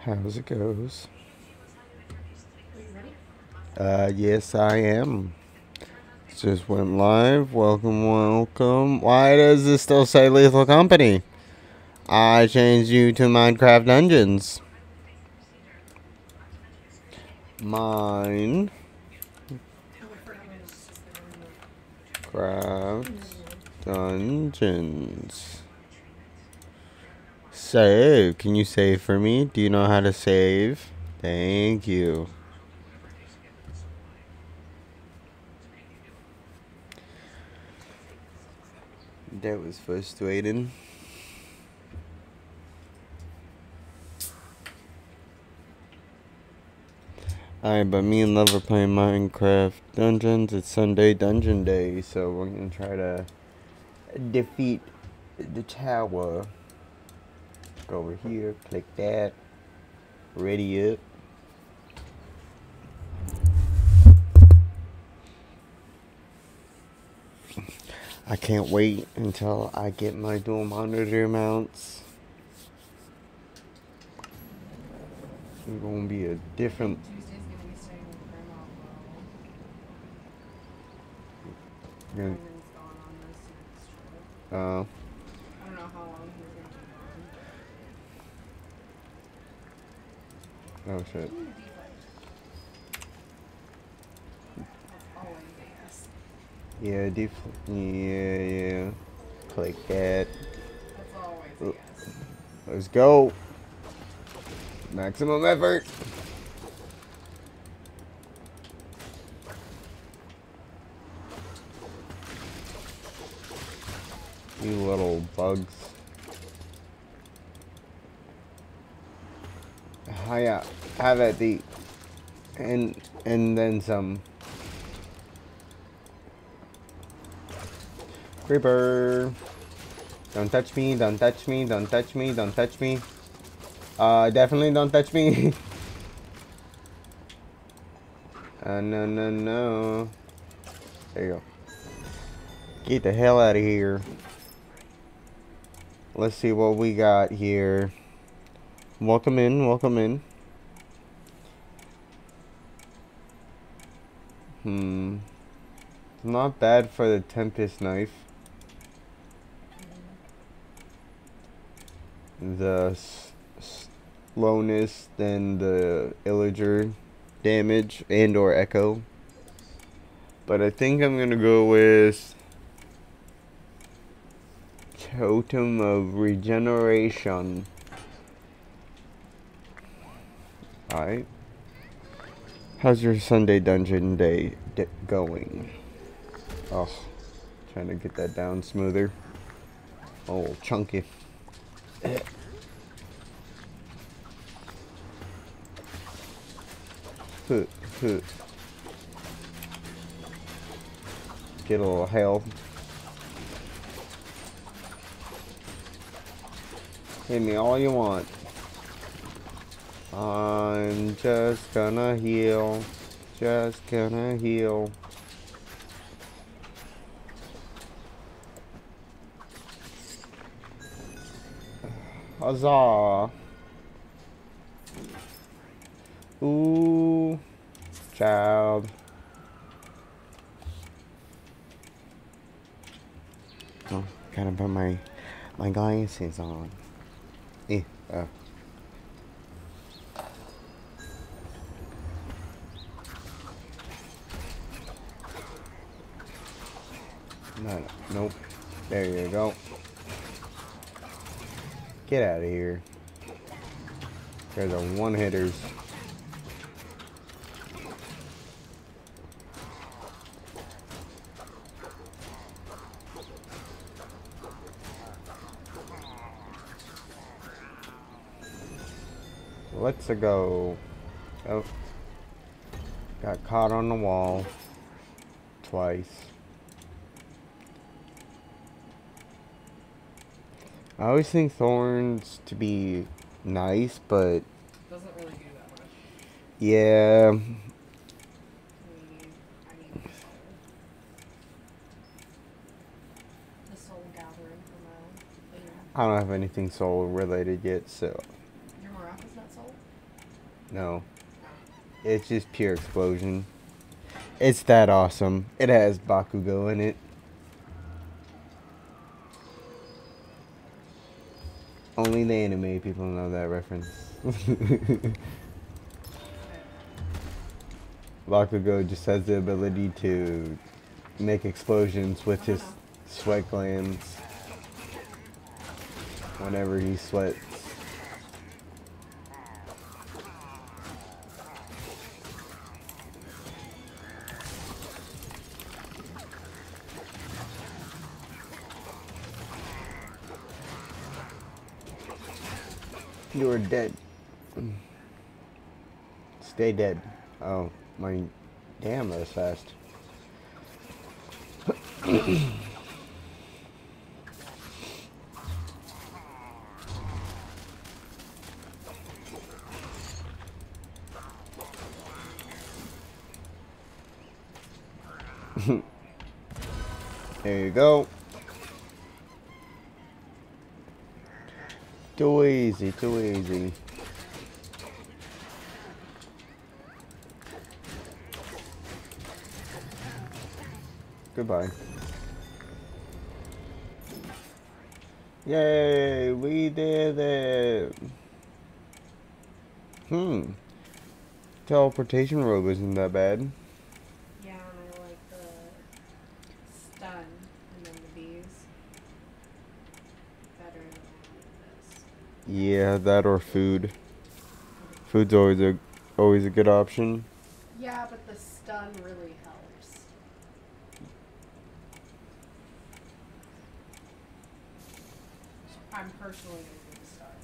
How's it goes? Are you ready? Yes, I am. Just went live. Welcome, welcome. Why does this still say Lethal Company? I changed you to Minecraft Dungeons. Minecraft Oh, I forgot my notes just there. Dungeons. Save. Can you save for me? Do you know how to save? Thank you. That was frustrating. Alright, but me and Love are playing Minecraft Dungeons. It's Sunday Dungeon Day, so we're gonna try to defeat the tower. Go over here, click that, ready up. I can't wait until I get my dual monitor mounts. It's gonna be a different. Tuesday's gonna be staying with Grandma while Yeah. Brandon's gone on this next trip. I don't know how long he's gonna be gone. Oh shit. Give me a deflect. That's always a yes. Yeah. Click that. That's always a yes. Let's go. Maximum effort. You little bugs. Hiya, have at the and then some. Creeper. Don't touch me, don't touch me, don't touch me, don't touch me. Definitely don't touch me. No. There you go. Get the hell out of here. Let's see what we got here. Welcome in, welcome in. Not bad for the Tempest knife. The slowness than the Illager damage and or echo. But I think I'm gonna go with Totem of Regeneration. Alright. How's your Sunday dungeon day going? Oh, trying to get that down smoother. Oh, chunky. Get a little health. Hit me all you want. I'm just gonna heal. Just gonna heal. Huzzah. Ooh. Child. Oh, gotta put my glasses on. No, nope. There you go. Get out of here. There's a one-hitters. Let's go. Oh. Got caught on the wall. Twice. I always think thorns to be nice, but Doesn't really do that much. yeah. I need the soul gathering for my thing. I don't have anything soul related yet, so. Your Maracas not soul? No. No. It's just pure explosion. It's that awesome. It has Bakugo in it. Only the anime people know that reference. Bakugo just has the ability to make explosions with his sweat glands whenever he sweats. You are dead. Stay dead. Oh, my. Damn, that was fast. There you go. Too easy, too easy. Goodbye. Yay, we did it. Teleportation robe isn't that bad. Yeah, and I like the stun and then the bees better than this. Yeah, that or food. Food's always a good option. Yeah, but the stun really helps. I'm personally using the stun.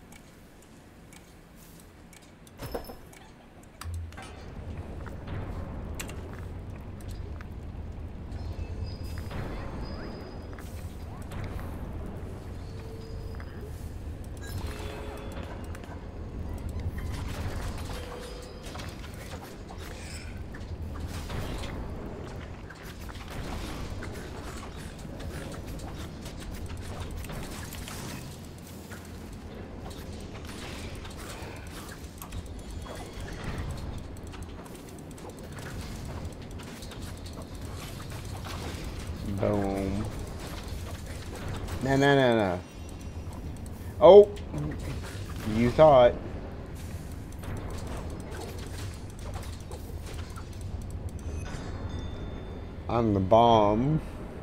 Boom. No. Oh! You thought. I'm the bomb.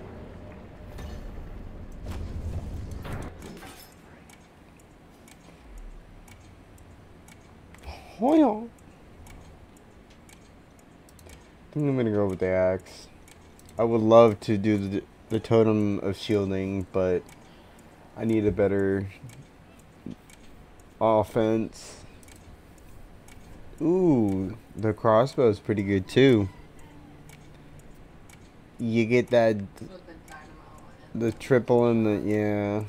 Hoyo. I think I'm gonna go with the axe. I would love to do the totem of shielding, but I need a better offense. Ooh, the crossbow is pretty good too. You get that, With the dynamo and the triple and the, yeah.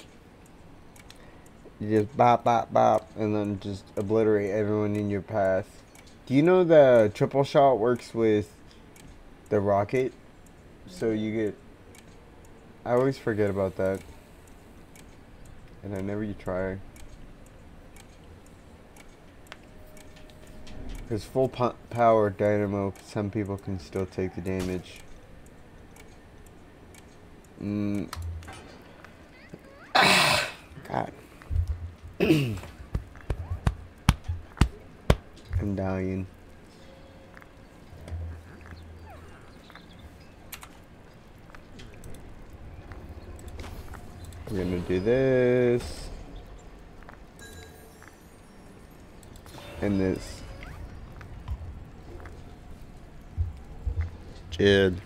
You just bop, bop, bop, and then just obliterate everyone in your path. Do you know the triple shot works with the rocket? So you get, I always forget about that. And I never try. Because full power dynamo, some people can still take the damage. God. I'm dying. We're gonna do this. And this. Jid.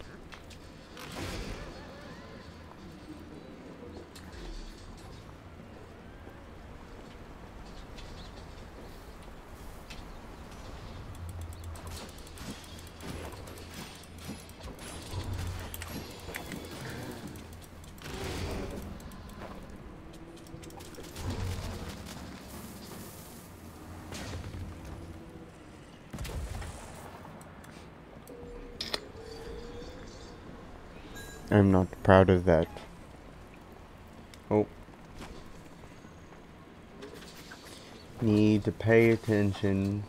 I'm not proud of that. Oh. need to pay attention.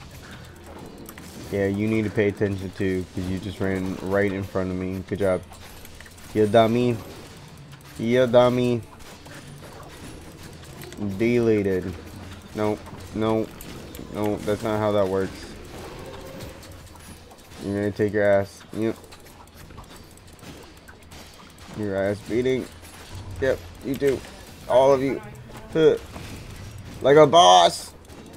Yeah, you need to pay attention too, because you just ran right in front of me. Good job. You dummy. You dummy. Deleted. No, no, no, that's not how that works. You're gonna take your ass. Yep. Your ass beating. Yep, you too. All of you. Like a boss.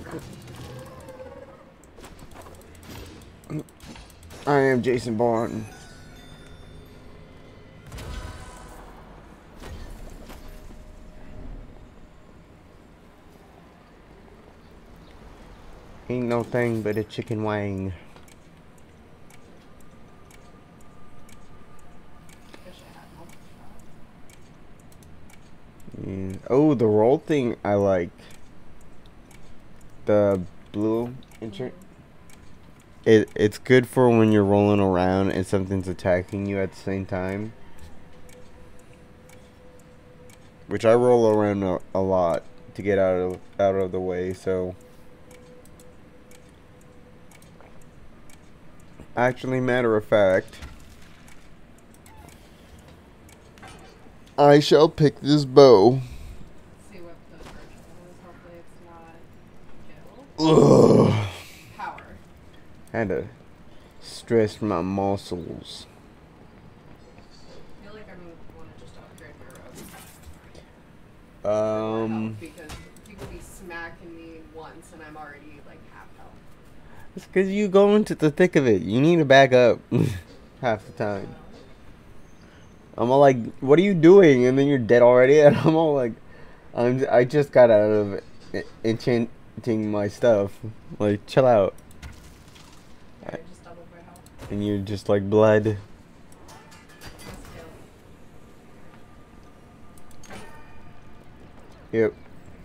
I am Jason Bourne. Ain't no thing but a chicken wing. Yeah. Oh, the roll thing I like. The blue enchant. It's good for when you're rolling around and something's attacking you at the same time. Which I roll around a lot to get out of the way, so actually, matter of fact, I shall pick this bow. See what the virtual is. Hopefully it's not kill. Ugh. Power. Had to stress my muscles. I feel like I'm gonna want to just upgrade my robe. Because people be smacking me once and I'm already like half health. It's because you go into the thick of it. You need to back up half the time. I'm all like, what are you doing? And then you're dead already. And I'm all like, I just got out of enchanting my stuff. Like, chill out. Yeah, I just doubled my health. And you're just like blood. Yep.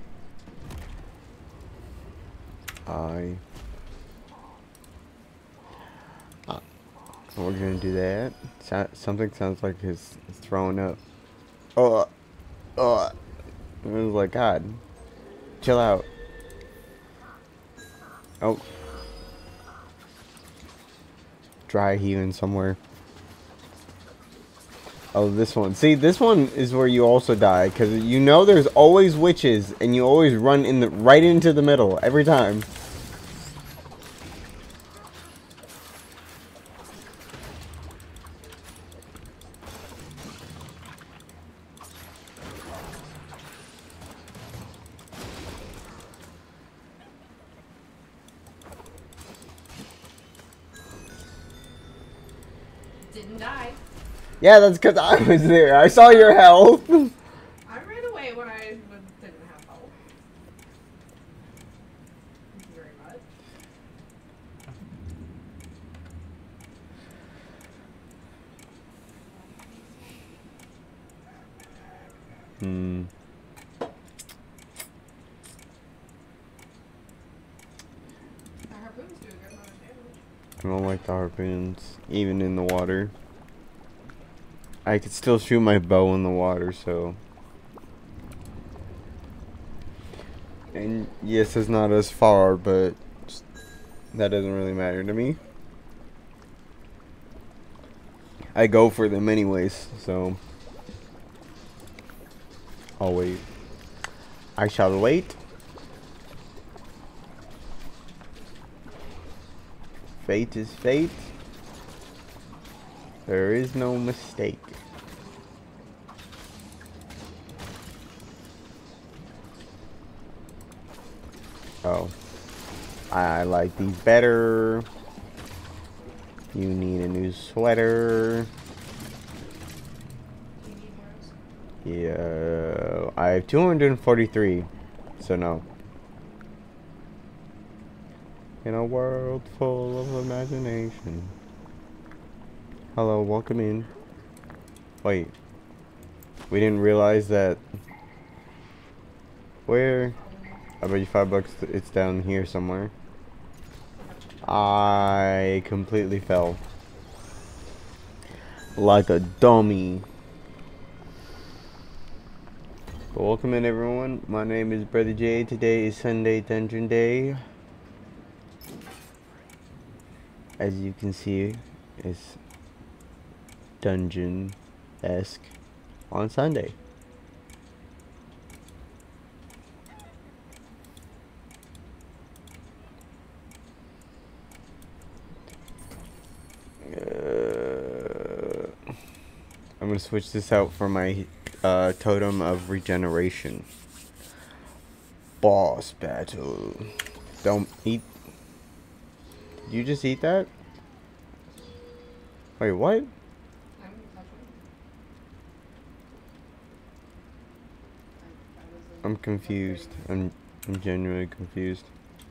We're gonna do that. Something sounds like he's throwing up. It was like, God, chill out. Oh, dry heaving somewhere. Oh, this one. See, this one is where you also die, because you know there's always witches, and you always run right into the middle every time. Didn't die. Yeah, that's because I was there. I saw your health. I ran away when I didn't have health. Thank you very much. The harpoons do a good amount of damage. I don't like the harpoons, even in the water. I could still shoot my bow in the water, so. And yes, it's not as far, but that doesn't really matter to me. I go for them anyways, so. I'll wait. I shall wait. Fate is fate. There is no mistake. Oh. I like these better. You need a new sweater. Yeah. I have 243. So no. In a world full of imagination. Hello, welcome in. Wait. We didn't realize that. Where? I bet you $5. It's down here somewhere. I completely fell. Like a dummy. Welcome in, everyone. My name is Brother J. Today is Sunday Dungeon Day. As you can see, it's dungeon-esque on Sunday. I'm gonna switch this out for my totem of regeneration. Boss battle. Don't eat. Did you just eat that? Wait, what? I'm confused. I'm genuinely confused.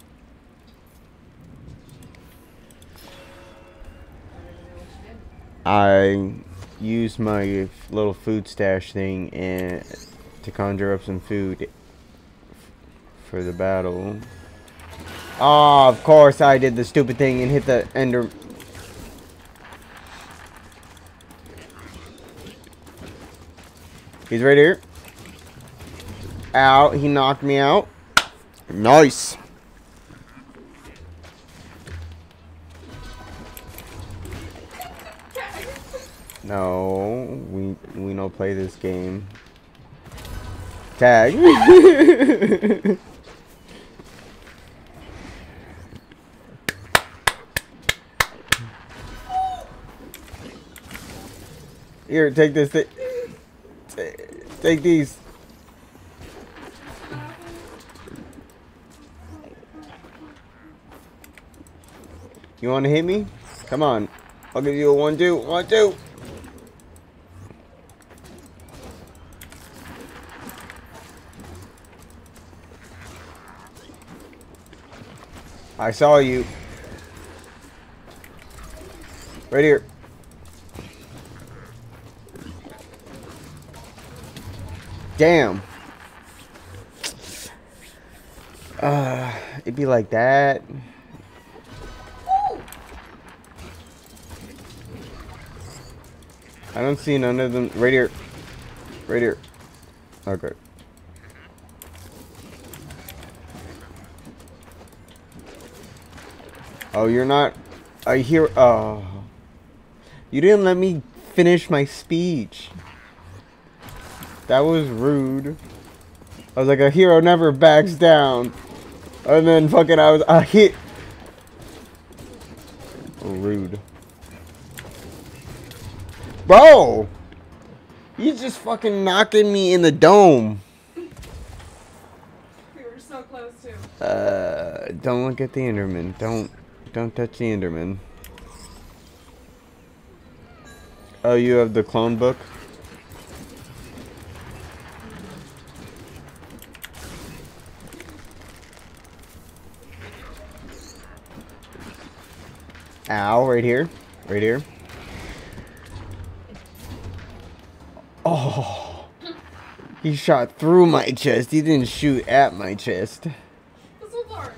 I used my little food stash thing and to conjure up some food for the battle. Oh, of course I did the stupid thing and hit the ender. He's right here. Ow, he knocked me out. Nice. No, we don't play this game. Tag. Here, take this. Take these. You want to hit me? Come on. I'll give you a 1-2. 1-2. I saw you. Right here. Damn. It'd be like that. I don't see none of them. Right here. Right here. Okay. Oh, you're not. I hear. Oh. You didn't let me finish my speech. That was rude. I was like, a hero never backs down. And then fucking I was a hit. Rude. Bro! He's just fucking knocking me in the dome. We were so close to. Don't look at the Enderman. Don't touch the Enderman. Oh, you have the clone book? Ow, right here. Right here. Oh. He shot through my chest. He didn't shoot at my chest. This one's hard.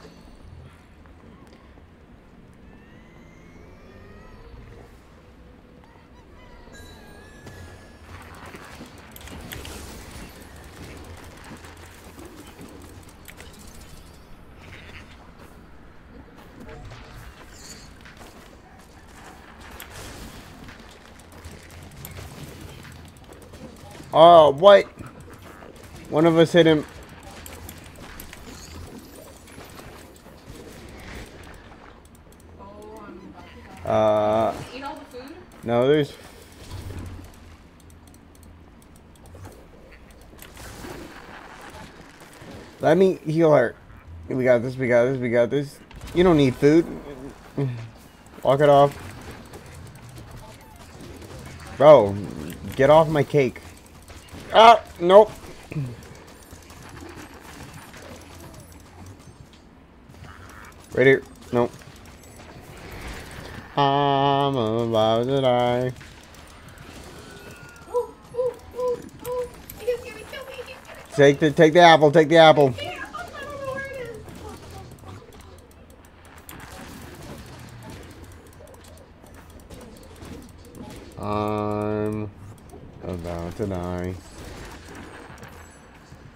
Oh, what? One of us hit him. Oh, I'm about to die. Eat all the food? No, there's... Let me heal her. We got this, we got this, we got this. You don't need food. Walk it off. Bro, get off my cake. Ah, nope. Right here. Nope. I'm about to die. Ooh, ooh, ooh, ooh. He's gonna kill me. Take the apple. Take the apple. Yeah, I don't know where it is. I'm about to die.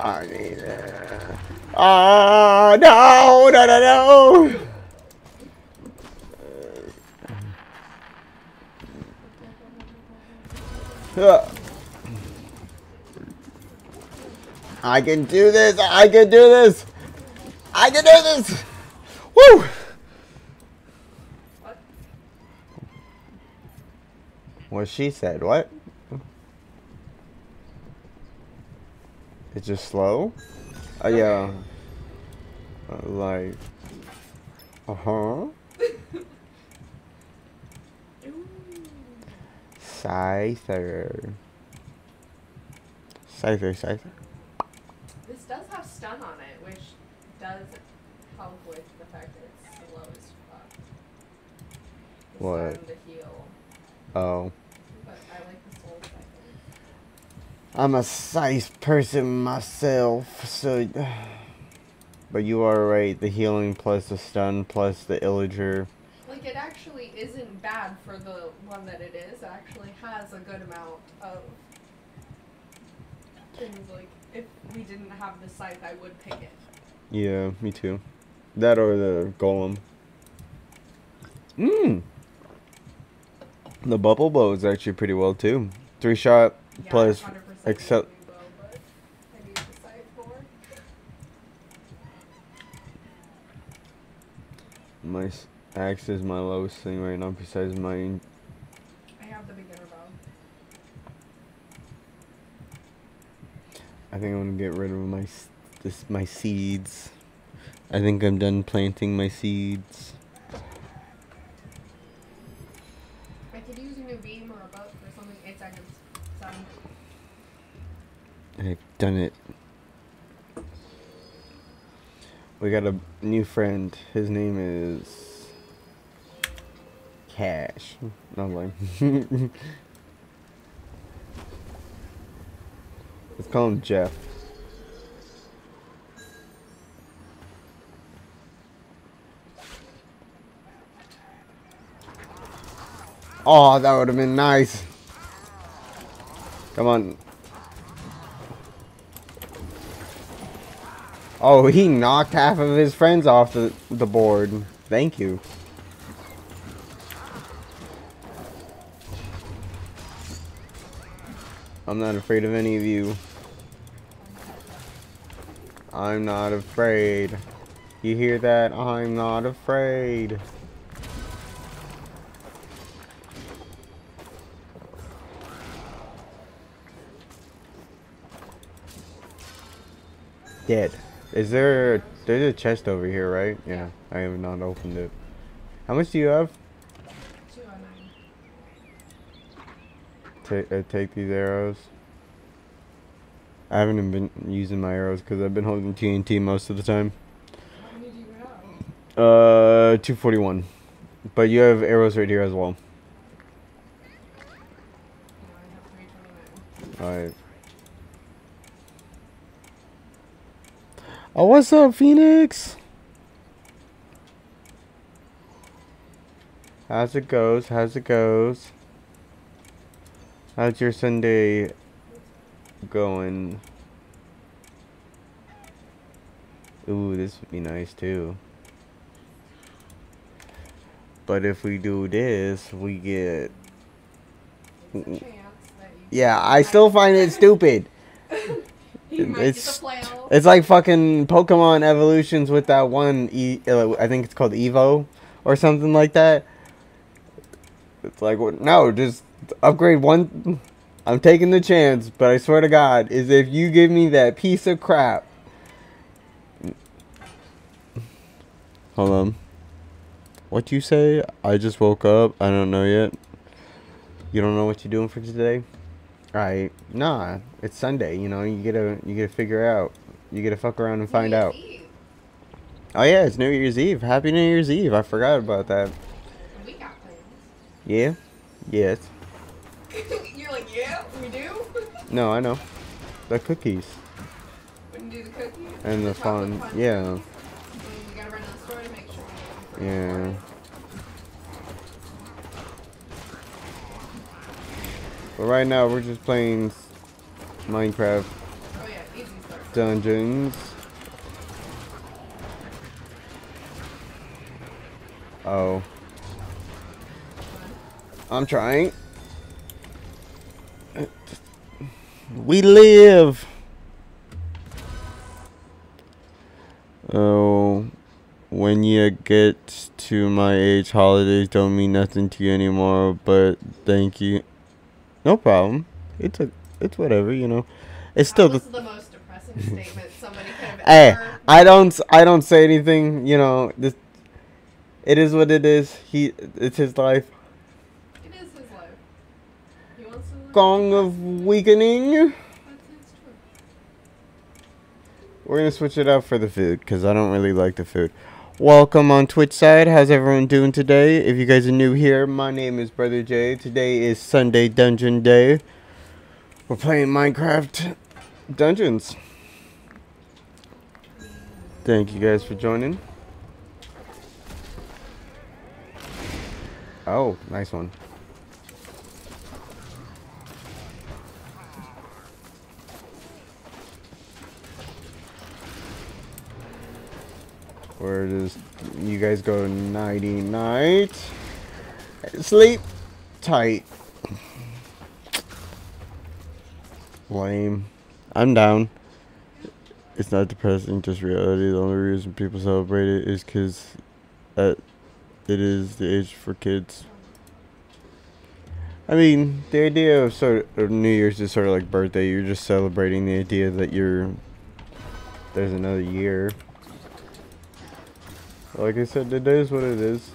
I need it. Oh, no, no, no, no. I can do this. I can do this. I can do this. Woo. What? What she said. What? It's just slow? Yeah. Like. Uh-huh. Scyther. Scyther. This does have stun on it, which does help with the fact that it's slow as fuck. The What? stun to heal. Oh. But I like the soul cycle. I'm a scythe person myself, so. But you are right. The healing plus the stun plus the illager. Like, it actually isn't bad for the one that it is. It actually has a good amount of things. Like, if we didn't have the scythe, I would pick it. Yeah, me too. That or the golem. The bubble bow is actually pretty well too. 3-shot Yeah, plus 100% except. would be bow, but I need the scythe more. My axe is my lowest thing right now besides mine. I have the beginner bow. I think I'm gonna get rid of my seeds. I think I'm done planting my seeds. I could use a new beam or a boat for something. 8 seconds. 7. I've done it. We got a new friend. His name is Cash. No, I'm lying. Let's call him Jeff. Oh, that would have been nice. Come on. Oh, he knocked half of his friends off the board. Thank you. I'm not afraid of any of you. I'm not afraid. You hear that? I'm not afraid. Dead. There's a chest over here, right? Yeah, I have not opened it. How much do you have? 209. Take these arrows. I haven't even been using my arrows because I've been holding TNT most of the time. How many do you have? 241. But you have arrows right here as well. No, I have 329. Alright. Oh, what's up, Phoenix? How's it goes? How's it goes? How's your Sunday going? Ooh, this would be nice too. But if we do this, we get... There's a chance that you Yeah, I still find it stupid. you might get the flail. It's like fucking Pokemon evolutions with that one, I think it's called Evo or something like that. It's like, no, just upgrade one. I'm taking the chance, but I swear to God, is if you give me that piece of crap. Hold on. What you say? I just woke up. I don't know yet. You don't know what you're doing for today? Alright. Nah, it's Sunday, you know, you gotta figure out. You gotta fuck around and find out. Eve. Oh yeah, it's New Year's Eve. Happy New Year's Eve. I forgot about that. And we got plans. Yeah? Yes. You're like, yeah, we do? No, I know. The cookies. When you do the cookies? And the chocolate fun. Yeah. cookies? And we gotta run to the store to make sure we Yeah. But right now we're just playing Minecraft. Oh yeah, easy start. dungeons. Oh. I'm trying. We live. Oh, when you get to my age, holidays don't mean nothing to you anymore, but thank you. No problem. It's whatever, you know. It's still That was the most depressing statement somebody could have Hey, ever. I don't say anything, you know. This it is what it is. It's his life. It is his life. He wants to live. Gong of weakening. That's true. We're gonna switch it up for the food because I don't really like the food. Welcome on Twitch side. How's everyone doing today? If you guys are new here, my name is Brother Jay. Today is Sunday Dungeon Day. We're playing Minecraft Dungeons. Thank you guys for joining. Oh, nice one. Where does you guys go? Nighty night. Sleep tight. Lame. I'm down. It's not depressing, just reality. The only reason people celebrate it is because it is the age for kids. I mean, the idea of New Year's is sort of like birthday. You're just celebrating the idea that there's another year. Like I said, it is what it is.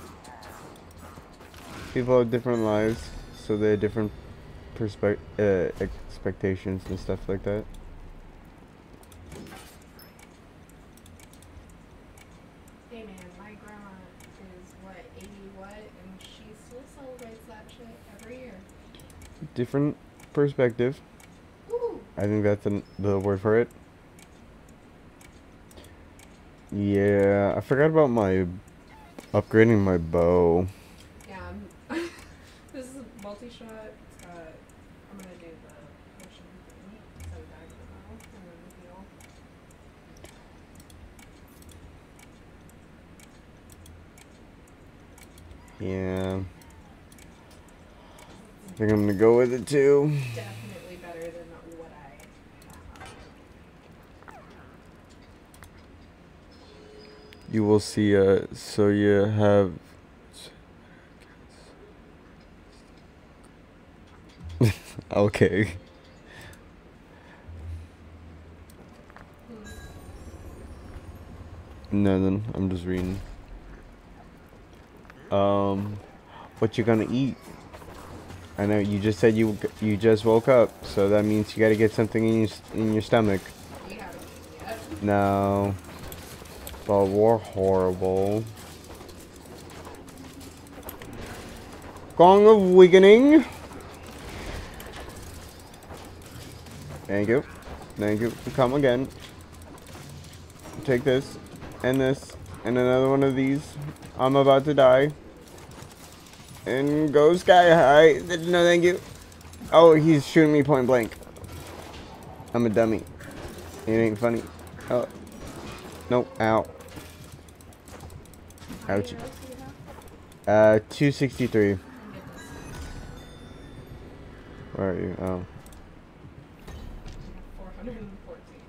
People have different lives, so they have different expectations and stuff like that. Hey man, my grandma is what, 80 what, and she still celebrates that shit every year. Different perspective. Woo! I think that's the word for it. Yeah, I forgot about upgrading my bow. Yeah, this is a multi-shot. It's got, I'm gonna do the potion thing, so die now, and then heal. Yeah. I think I'm gonna go with it too. Definitely better than what I have. You will see, so you have... Okay. Nothing, I'm just reading. What you gonna eat? I know you just said you just woke up, so that means you gotta get something in your stomach. You haven't eaten yet. No. But we're horrible. Gong of weakening. Thank you. Thank you. Come again. Take this, and another one of these. I'm about to die. And go sky high. No, thank you. Oh, he's shooting me point blank. I'm a dummy. It ain't funny. Oh. Nope. Ow. How many Ouchie. arrows do you have? 263. Get this. Where are you? Oh. 414.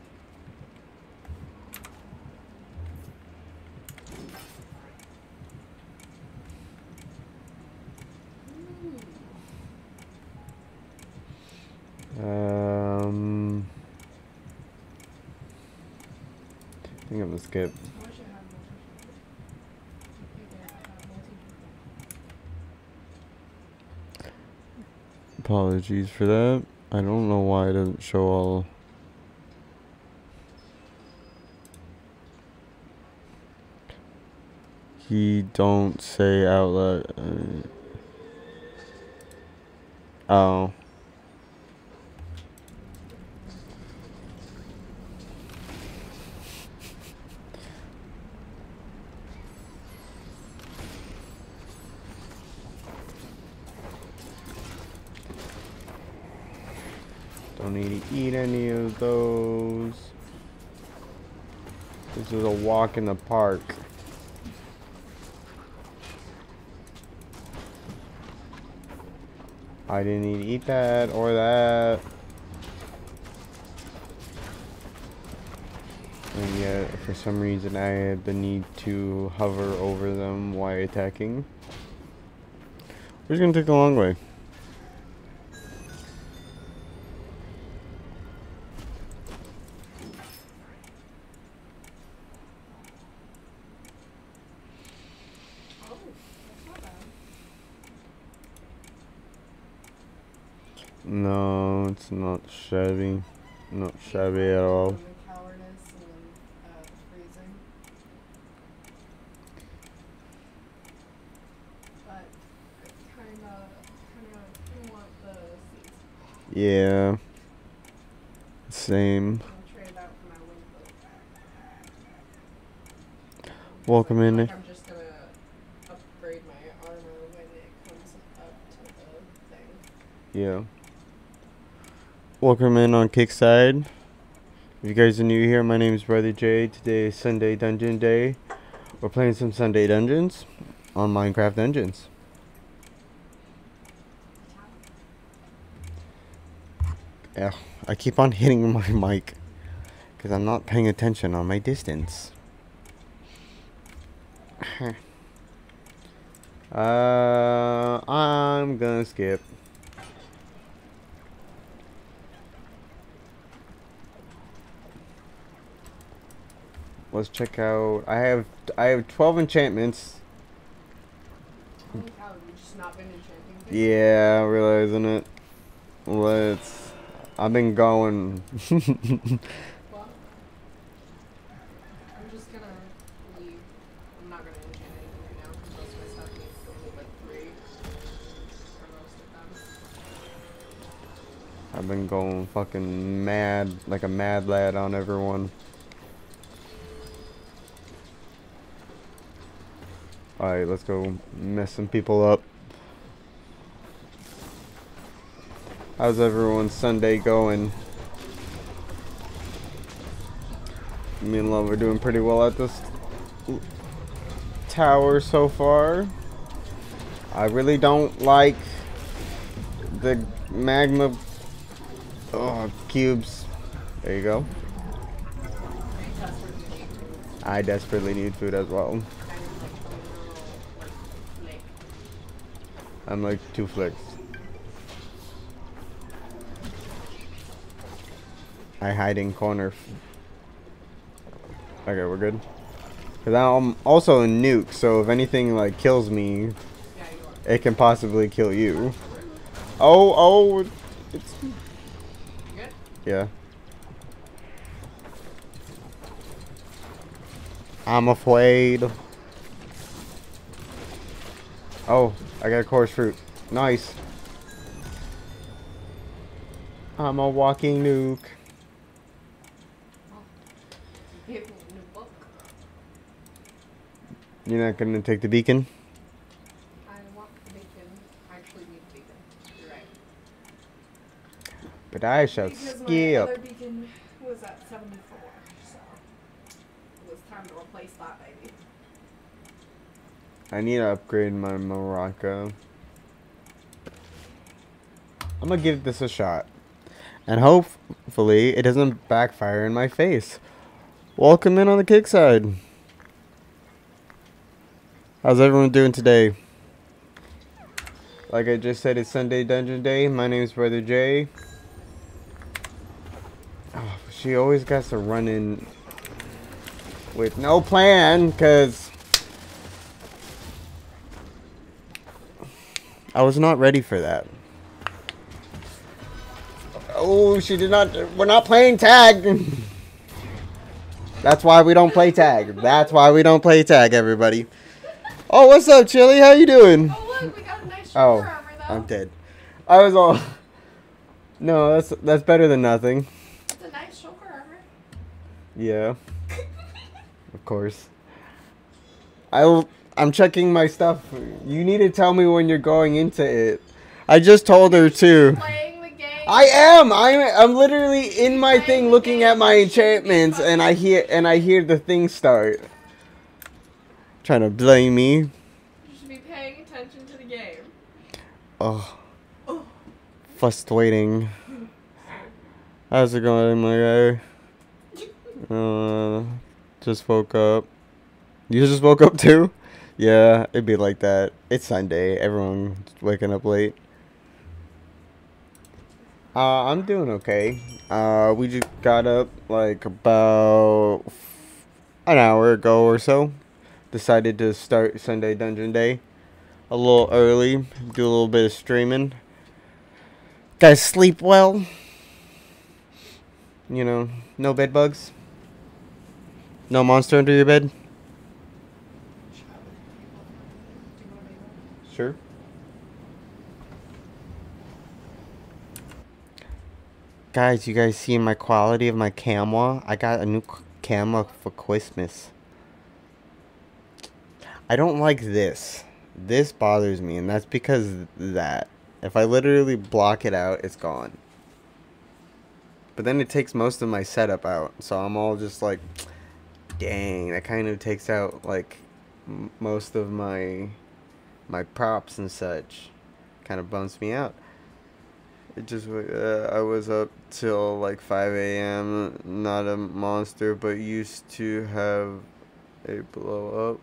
I think I'm gonna skip. I wish I had multi-shot. Okay, I have multi-shot. Apologies for that. I don't know why it doesn't show all. He don't say out loud. Oh. Don't need to eat any of those. This is a walk in the park. I didn't need to eat that or that. And yet, for some reason, I had the need to hover over them while attacking. We're just gonna take the long way. Oh, that's not bad. No, it's not shabby. Not shabby at all. The cowardice and freezing. But I kind of want the seats. Yeah. Same. I'll trade out for my wing boat. Welcome I in. feel like I'm just gonna upgrade my armor when it comes up to the thing. Yeah. Welcome in on Kickside. If you guys are new here, my name is Brother J. Today is Sunday Dungeon Day. We're playing some Sunday Dungeons on Minecraft Dungeons. Yeah, I keep on hitting my mic because I'm not paying attention on my distance. I'm gonna skip. Let's check out. I have 12 enchantments. Holy cow, you've just not been enchanting things? Yeah, realizing it. I've been going. Well, I'm just gonna leave. I'm not gonna enchant anything right now because most of my stuff needs to leave at 3 for most of them. I've been going fucking mad, like a mad lad on everyone. Alright, let's go mess some people up. How's everyone's Sunday going? Me and Love are doing pretty well at this tower so far. I really don't like the magma cubes. There you go. I desperately need food as well. I'm like 2 flicks. I hide in corner. Okay, we're good. Cause I'm also a nuke, so if anything like kills me, it can possibly kill you. Oh, it's. You good? Yeah. I'm afraid. Oh, I got a coarse fruit. Nice. I'm a walking nuke. Give me a new book. You're not gonna take the beacon? I want the beacon. I actually need the beacon. You're right. But I shall Because my skip. other beacon was at 74, so it was time to replace that baby. I need to upgrade my maraca. I'm gonna give this a shot. And hopefully it doesn't backfire in my face. Welcome in on the kick side. How's everyone doing today? Like I just said, it's Sunday Dungeon Day. My name is Brother J. Oh, she always got to run in with no plan, because I was not ready for that. Oh, she did not. We're not playing tag. That's why we don't play tag. That's why we don't play tag, everybody. Oh, what's up, Chili? How you doing? Oh, look, we got a nice shoulder armor, though. I'm dead. I was all. No, that's better than nothing. It's a nice shoulder armor. Yeah. Of course. I'm checking my stuff. You need to tell me when you're going into it. I just told her too. Playing the game. I am. I'm literally in my thing looking at my enchantments, and I hear the thing start. Trying to blame me. You should be paying attention to the game. Oh. Frustrating. How's it going, my guy? Just woke up. You just woke up too? Yeah, it'd be like that. It's Sunday. Everyone's waking up late. I'm doing okay. We just got up like about an hour ago or so. Decided to start Sunday Dungeon Day a little early. Do a little bit of streaming. Guys, sleep well. You know, no bed bugs. No monster under your bed. Sure. Guys, you guys see my quality of my camera? I got a new camera for Christmas. I don't like this. This bothers me, and that's because that. If I literally block it out, it's gone. But then it takes most of my setup out, so I'm all just like, dang, that kind of takes out like most of my props and such. Kind of bumps me out. It just I was up till like 5 a.m. Not a monster, but used to have a blow up.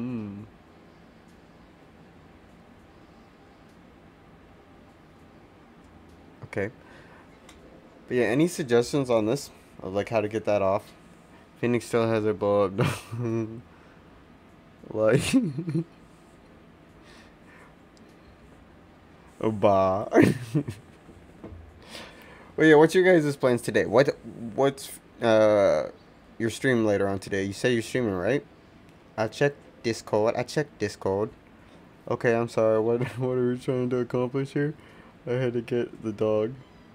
Okay. But yeah, any suggestions on this? Of like how to get that off? Phoenix still has a blow up. Like. Oh, bah. Well, yeah, what's your guys' plans today? What's your stream later on today? You say you're streaming, right? I checked Discord. Okay, I'm sorry. What are we trying to accomplish here? I had to get the dog.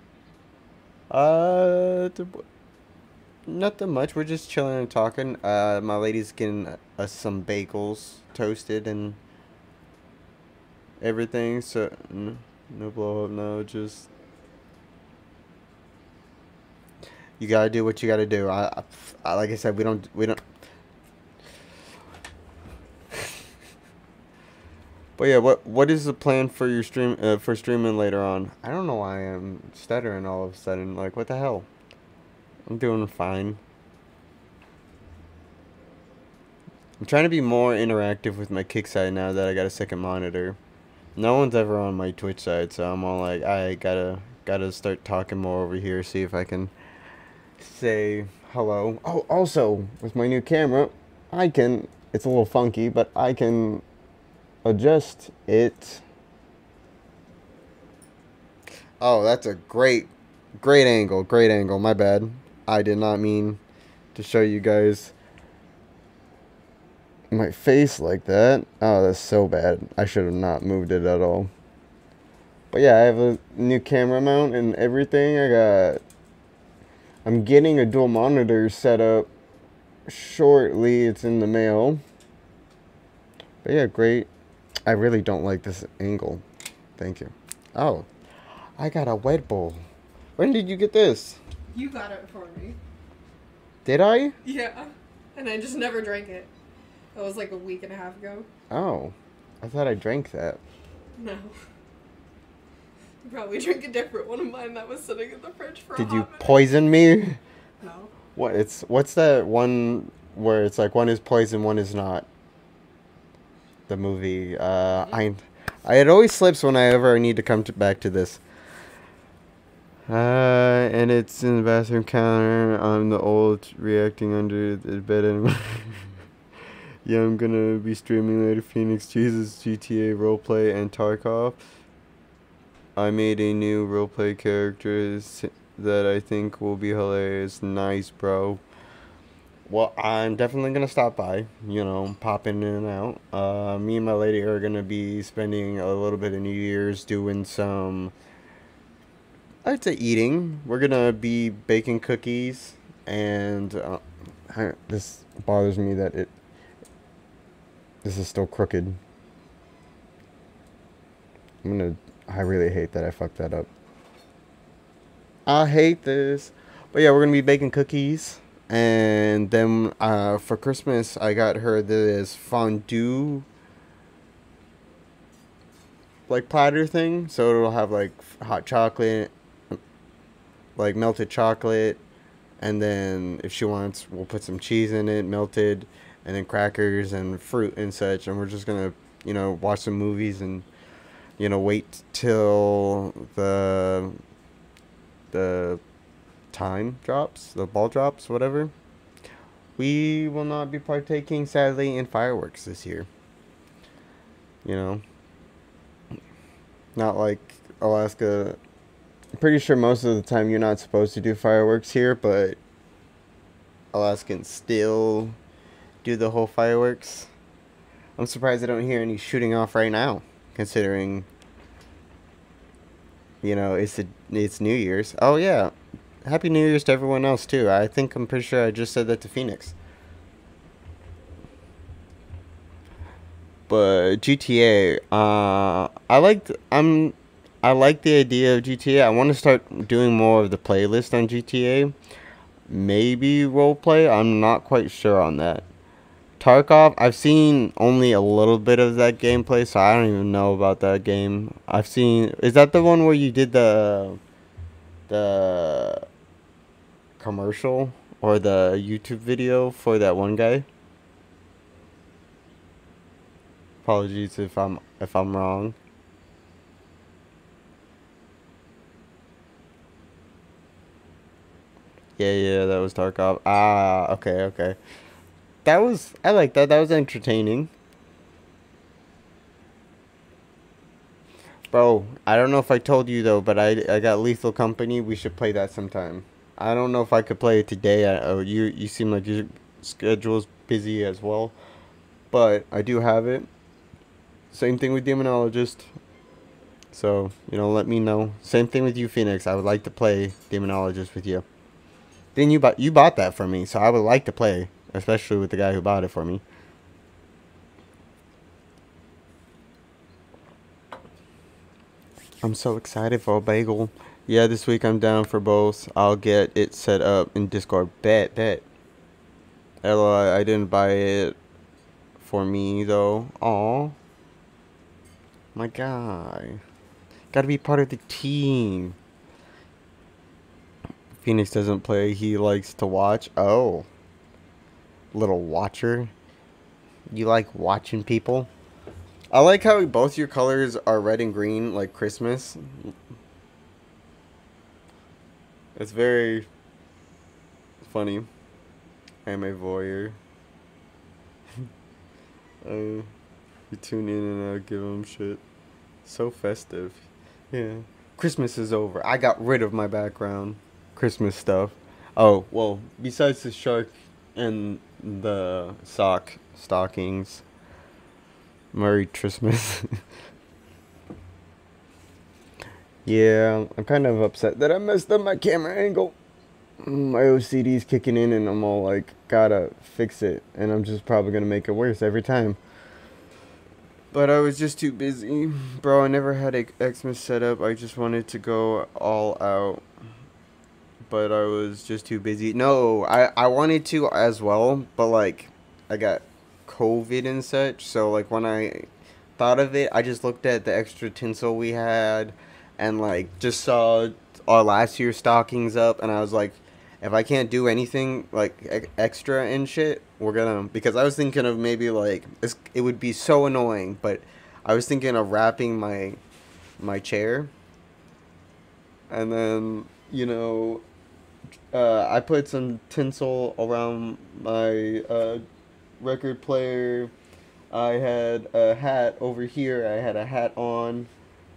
Nothing much. We're just chilling and talking. My lady's getting us some bagels toasted and everything. So no blow up. No, just. You gotta do what you gotta do. I like I said, we don't. But yeah, what is the plan for your stream for streaming later on? I don't know why I'm stuttering all of a sudden. Like, what the hell? I'm doing fine. I'm trying to be more interactive with my Kick side now that I got a second monitor. No one's ever on my Twitch side, so I'm all like, I gotta start talking more over here, see if I can say hello. Oh, also, with my new camera, it's a little funky, but I can adjust it. Oh, that's a great angle, my bad. I did not mean to show you guys my face like that. Oh, that's so bad. I should have not moved it at all. But yeah, I have a new camera mount and everything. I'm getting a dual monitor set up shortly. It's in the mail. But yeah, great. I really don't like this angle. Thank you. Oh, I got a Red Bull. When did you get this? You got it for me. Did I? Yeah. And I just never drank it. That was like a week and a half ago. Oh, I thought I drank that. No. You probably drank a different one of mine that was sitting in the fridge for a hot minute. Did you poison me? No. What's that one where it's like one is poison, one is not? The movie. It always slips whenever I need to come back to this. And it's in the bathroom counter. I'm the old reacting under the bed anymore. Yeah, I'm gonna be streaming later. Phoenix Jesus, GTA roleplay, and Tarkov. I made a new roleplay character that I think will be hilarious. Nice, bro. Well, I'm definitely gonna stop by. You know, pop in and out. Me and my lady are gonna be spending a little bit of New Year's doing some. I'd say eating. We're gonna be baking cookies, and this bothers me that this is still crooked. I really hate that I fucked that up. I hate this. But yeah, we're gonna be baking cookies. And then for Christmas, I got her this fondue like platter thing. So it'll have like hot chocolate, like melted chocolate, and then if she wants, we'll put some cheese in it, melted, and then crackers and fruit and such. And we're just gonna, watch some movies and wait till the time drops, the ball drops, whatever. We will not be partaking, sadly, in fireworks this year. You know, not like Alaska. I'm pretty sure most of the time you're not supposed to do fireworks here, but Alaskans still do the whole fireworks. I'm surprised I don't hear any shooting off right now, considering, it's New Year's. Oh yeah, Happy New Year's to everyone else too. I'm pretty sure I just said that to Phoenix. But GTA, I like the idea of GTA. I want to start doing more of the playlist on GTA. Maybe roleplay. I'm not quite sure on that. Tarkov, I've seen only a little bit of that gameplay, so I don't even know about that game. Is that the one where you did the commercial or the YouTube video for that one guy? Apologies if I'm wrong. Yeah, that was Tarkov. Ah, okay. I like that. That was entertaining. Bro, I don't know if I told you though, but I got Lethal Company. We should play that sometime. I don't know if I could play it today. You seem like your schedule's busy as well, but I do have it. Same thing with Demonologist. So, let me know. Same thing with you, Phoenix. I would like to play Demonologist with you. Then you bought that for me, so I would like to play, especially with the guy who bought it for me. I'm so excited for a bagel. Yeah, this week I'm down for both. I'll get it set up in Discord. Bet. Ella, I didn't buy it for me though. Aw. My guy. Gotta be part of the team. Phoenix doesn't play, he likes to watch. Oh. Little watcher. You like watching people? I like how both your colors are red and green, like Christmas. It's very funny. I am a voyeur. You tune in and I give them shit. So festive. Yeah. Christmas is over. I got rid of my background. Christmas stuff. Oh, well, besides the shark and the stockings. Merry Christmas. Yeah, I'm kind of upset that I messed up my camera angle. My OCD's kicking in and I'm all like, gotta fix it. And I'm just probably gonna make it worse every time. But I was just too busy. Bro, I never had a Xmas set up. I just wanted to go all out. But I was just too busy. No, I wanted to as well. But like, I got COVID and such. So like when I thought of it, I just looked at the extra tinsel we had. And like, just saw our last year's stockings up. And I was like, if I can't do anything like extra and shit, we're gonna, because I was thinking of maybe like it would be so annoying, but I was thinking of wrapping my chair, and then I put some tinsel around my record player. I had a hat over here. I had a hat on.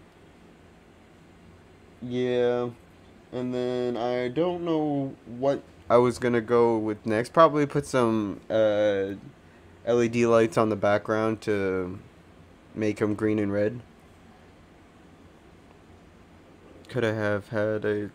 Yeah. And then I don't know what I was gonna go with next. Probably put some LED lights on the background to make them green and red. Could I have had a...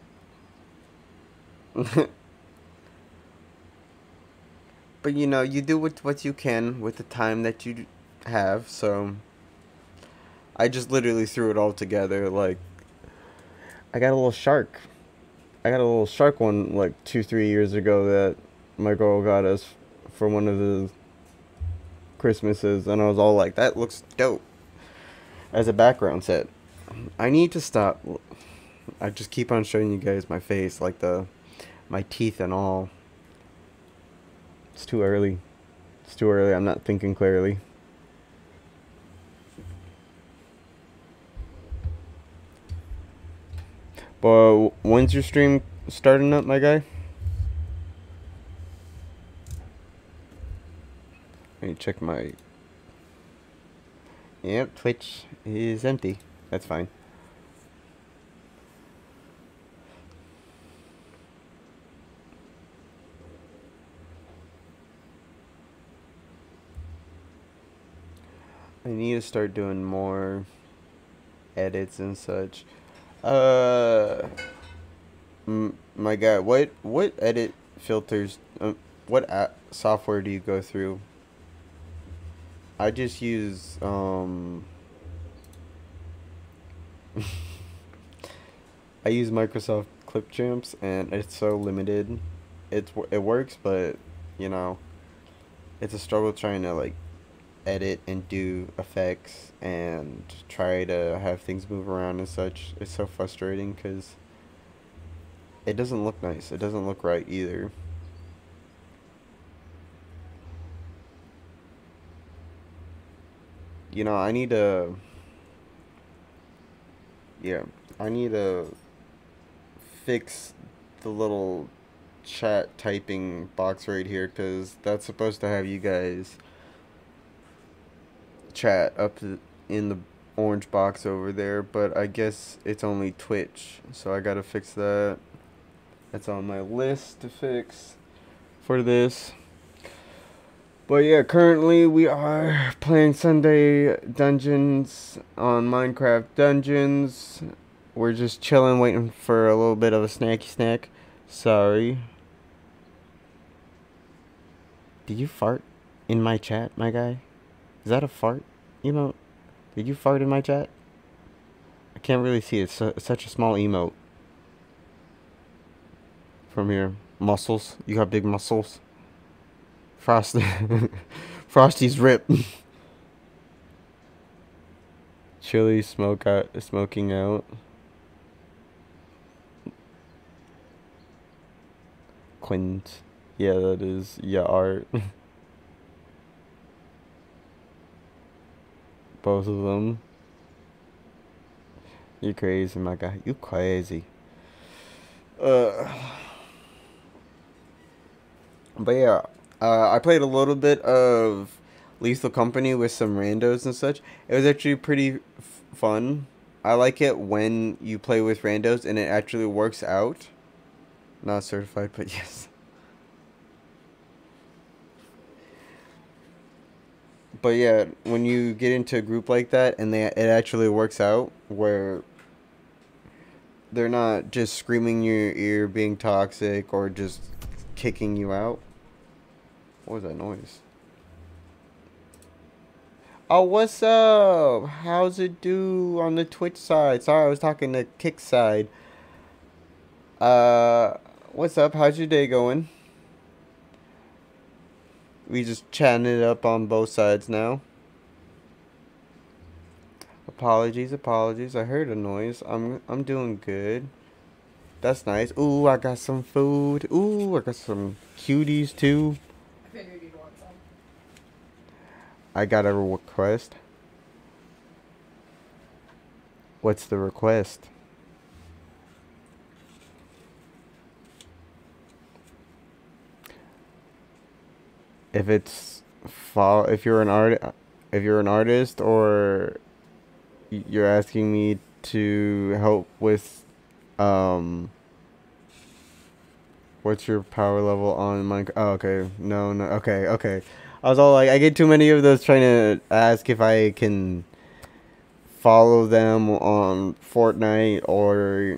But you do what you can with the time that you have, so... I just literally threw it all together, like... I got a little shark. I got a little shark one like 2-3 years ago that my girl got us for one of the Christmases, and I was all like, that looks dope as a background set. I need to stop. I just keep on showing you guys my face, like my teeth and all. It's too early. It's too early. I'm not thinking clearly. But when's your stream starting up, my guy? Let me check my... Yep, Twitch is empty. That's fine. I need to start doing more edits and such. My guy, what edit filters, what software do you go through? I just use, I use Microsoft Clipchamps, and it's so limited. It works, but, you know, it's a struggle trying to, like, edit and do effects and try to have things move around and such. It's so frustrating because it doesn't look nice. It doesn't look right either. You know, I need to... Yeah, I need to fix the little chat typing box right here, because that's supposed to have you guys chat up in the orange box over there, but I guess it's only Twitch, so I gotta fix that. That's on my list to fix for this. But yeah, currently we are playing Sunday Dungeons on Minecraft Dungeons. We're just chilling, waiting for a little bit of a snacky snack. Sorry. Did you fart in my chat, my guy? Is that a fart emote? Did you fart in my chat? I can't really see it. It's such a small emote. From here. Muscles. You got big muscles. Frosty. Frosty's ripped. Chili smoking out. Quint. Yeah, that is. Yeah, art. Both of them. You crazy, my guy. You crazy. But yeah, I played a little bit of Lethal Company with some randos and such. It was actually pretty fun. I like it when you play with randos and it actually works out. Not certified, but yes. But yeah, when you get into a group like that and it actually works out, where they're not just screaming in your ear, being toxic, or just kicking you out. What was that noise? Oh, what's up? How's it do on the Twitch side? Sorry, I was talking to Kick side. What's up? How's your day going? We just chatting it up on both sides now. Apologies. I heard a noise. I'm doing good. That's nice. Ooh, I got some food. Ooh, I got some cuties too. I figured you'd want some. I got a request. What's the request? If it's if you're an artist, or you're asking me to help with what's your power level on Minecraft? Oh, okay. No, okay. I was all like, I get too many of those trying to ask if I can follow them on Fortnite or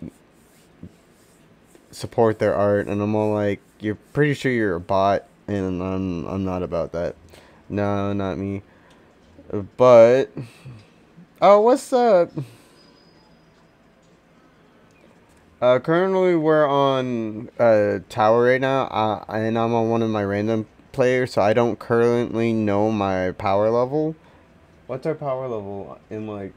support their art, and I'm all like, you're pretty sure you're a bot, and I'm not about that. No, not me. But oh, what's up? Currently we're on tower right now, and I'm on one of my random players, so I don't currently know my power level. What's our power level in like?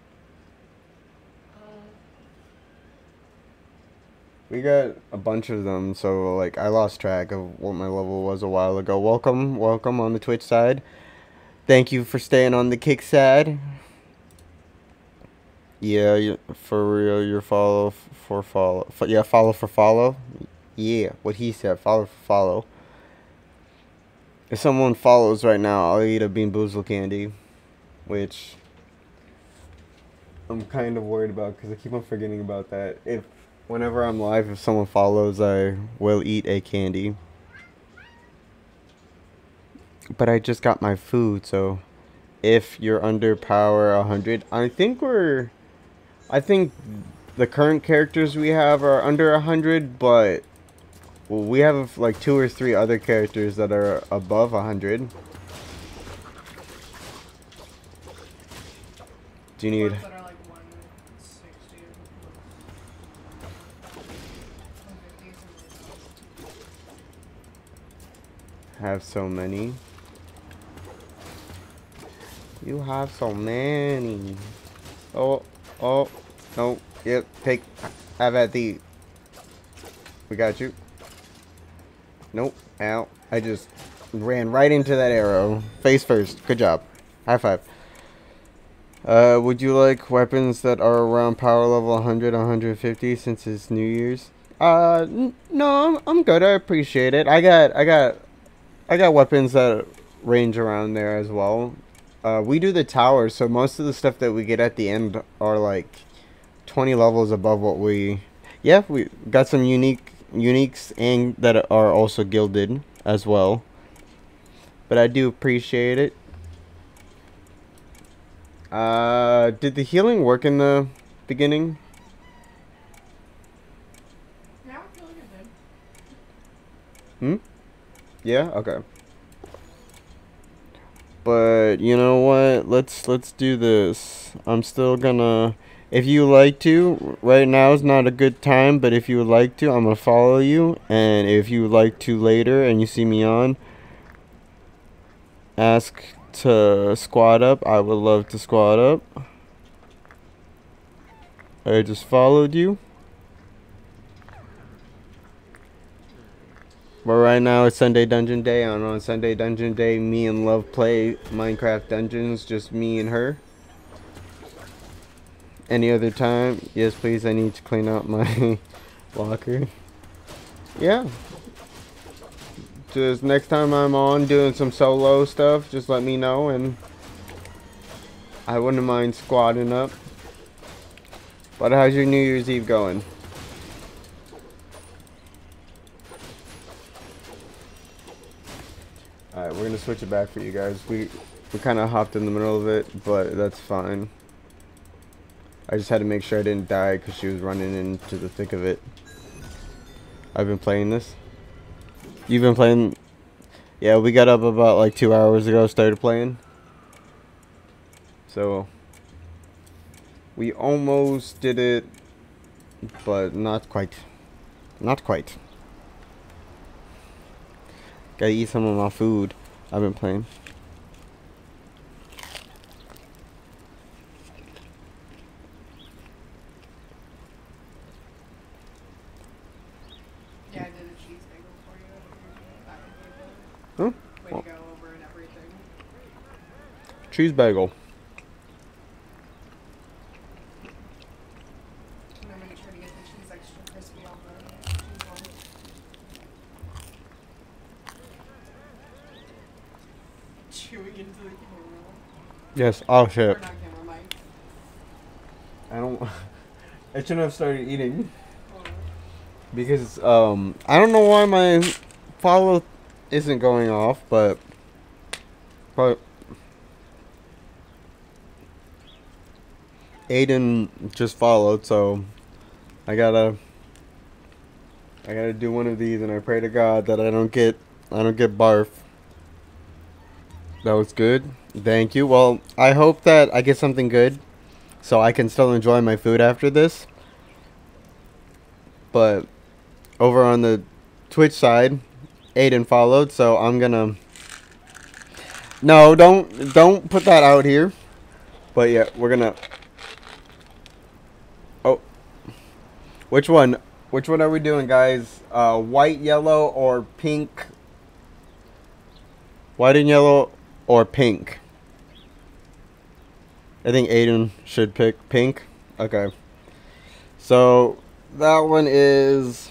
We got a bunch of them, so like I lost track of what my level was a while ago. Welcome, welcome on the Twitch side. Thank you for staying on the kick side. Yeah, for real, your follow for follow. Yeah, follow for follow. Yeah, what he said, follow for follow. If someone follows right now, I'll eat a Bean Boozle candy, which I'm kind of worried about because I keep on forgetting about that. If whenever I'm live, if someone follows, I will eat a candy. But I just got my food, so if you're under power 100, I think the current characters we have are under 100, but well, we have like 2 or 3 other characters that are above 100. Do you need? Ones that are like 160, 150. Have so many. You have so many. Oh, no. Yep, take. Have at the. We got you. Nope. Ow. I just ran right into that arrow. Face first. Good job. High five. Would you like weapons that are around power level 100, 150 since it's New Year's? No, I'm good. I appreciate it. I got weapons that range around there as well. We do the tower, so most of the stuff that we get at the end are like 20 levels above what we... Yeah, we got some uniques and that are also gilded as well. But I do appreciate it. Did the healing work in the beginning? Yeah, I feel like it Hmm? did. Yeah? Okay. But you know what? Let's do this. I'm still gonna, if you like to, right now is not a good time, but if you would like to, I'm gonna follow you, and if you would like to later and you see me on, ask to squad up. I would love to squad up. I just followed you. But right now it's Sunday Dungeon Day, and on Sunday Dungeon Day, me and Love play Minecraft Dungeons, just me and her. Any other time, yes please, I need to clean out my locker. Yeah. Just next time I'm on doing some solo stuff, just let me know, and I wouldn't mind squatting up. But how's your New Year's Eve going? Alright, we're gonna switch it back for you guys. We kind of hopped in the middle of it, but that's fine. I just had to make sure I didn't die because she was running into the thick of it. I've been playing this. You've been playing? Yeah, we got up about like 2 hours ago, started playing. So, we almost did it, but not quite. Not quite. Gotta eat some of my food. I've been playing. Yeah, I did a cheese bagel for you. That would be Huh? good. Way to go over and everything. Cheese bagel. And I'm gonna try to get the cheese extra crispy on the cheese one. Chewing into the camera. Yes. Oh shit. Or not camera, mic. I don't. I shouldn't have started eating Oh. because I don't know why my follow isn't going off, but Aiden just followed, so I gotta do one of these, and I pray to God that I don't get barf. That was good. Thank you. Well, I hope that I get something good, so I can still enjoy my food after this. but over on the Twitch side, Aiden followed, so I'm gonna. No, don't put that out here. But yeah, we're gonna. Oh, which one? Which one are we doing, guys? White, yellow, or pink? White and yellow, or pink? I think Aiden should pick pink. Okay. So that one is.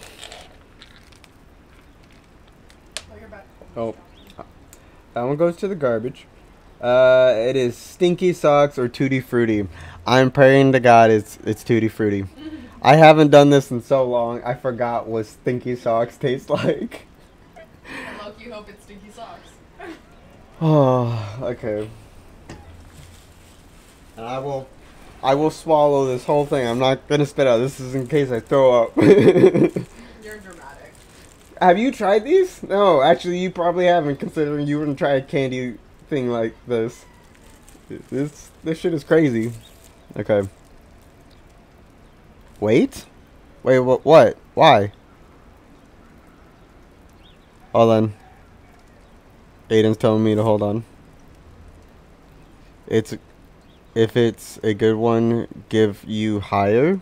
Oh, that one goes to the garbage. It is Stinky Socks or Tutti Frutti. I'm praying to God it's Tutti Frutti. I haven't done this in so long. I forgot what Stinky Socks taste like. I low-key hope it's Stinky Socks. Oh, okay. And I will swallow this whole thing. I'm not gonna spit out. This is in case I throw up. You're dramatic. Have you tried these? No, actually, you probably haven't, considering you wouldn't try a candy thing like this. This shit is crazy. Okay. Wait? Wait, what? Why? Hold on. Aiden's telling me to hold on. If it's a good one, give you higher.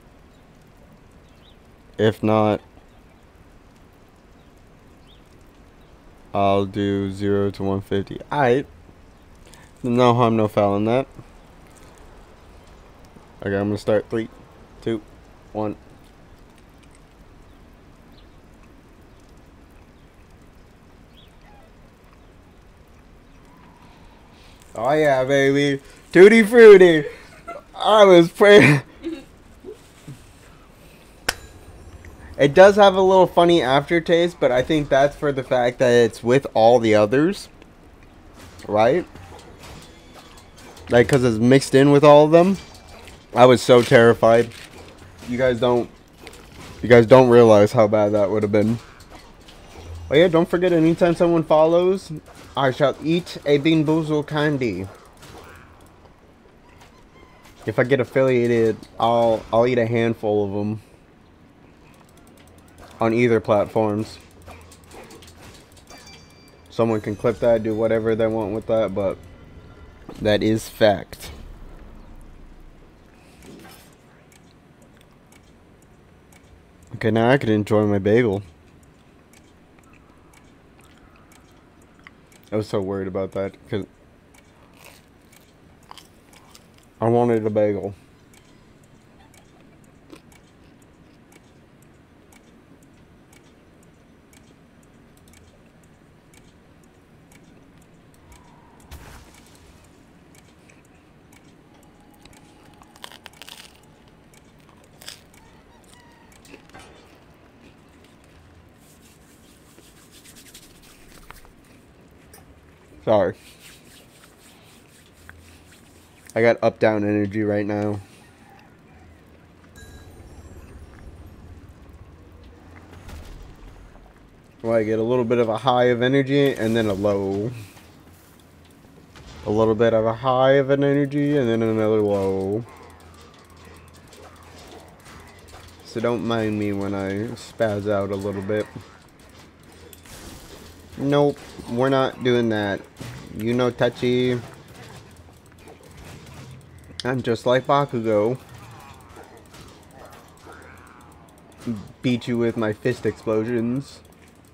If not, I'll do 0 to 150. Alright. No harm, no foul in that. Okay, I'm gonna start 3, 2, 1. Oh yeah, baby. Tutti Frutti. I was praying. It does have a little funny aftertaste, but I think that's for the fact that it's with all the others. Right? Like, because it's mixed in with all of them. I was so terrified. You guys don't realize how bad that would have been. Oh yeah, don't forget, anytime someone follows, I shall eat a Bean Boozled candy. If I get affiliated, I'll eat a handful of them. On either platforms. Someone can clip that, do whatever they want with that, but that is fact. Okay, now I can enjoy my bagel. I was so worried about that because I wanted a bagel. Sorry. I got up-down energy right now. Well, I get a little bit of a high of energy and then a low. A little bit of a high of an energy and then another low. So don't mind me when I spaz out a little bit. Nope, we're not doing that. You know, Touchy. I'm just like Bakugo. Beat you with my fist explosions.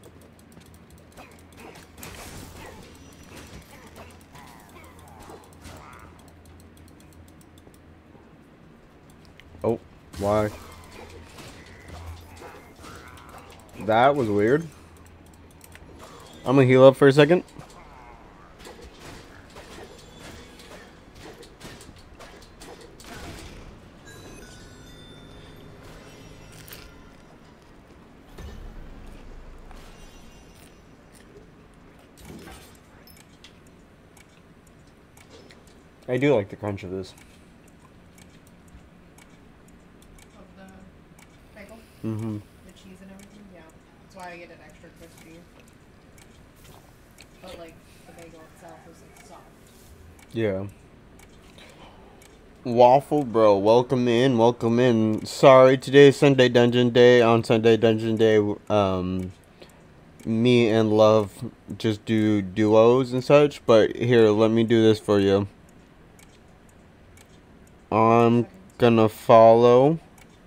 Oh, why? That was weird. I'm gonna heal up for a second. I do like the crunch of this. Of the bagel? Mm-hmm. The cheese and everything? Yeah. That's why I get it extra crispy. But like the bagel itself is like soft. Yeah. Waffle Bro, welcome in, welcome in. Sorry, today is Sunday Dungeon Day. On Sunday Dungeon Day, me and Love just do duos and such. But here, let me do this for you. I'm gonna follow,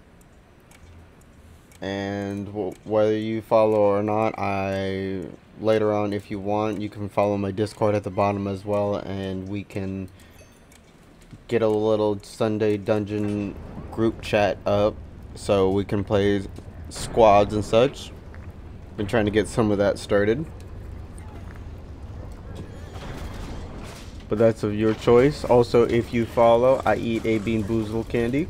and whether you follow or not, later on, if you want, you can follow my Discord at the bottom as well, and we can get a little Sunday Dungeon group chat up so we can play squads and such. Been trying to get some of that started, but that's of your choice. Also, if you follow, I eat a Bean Boozled candy.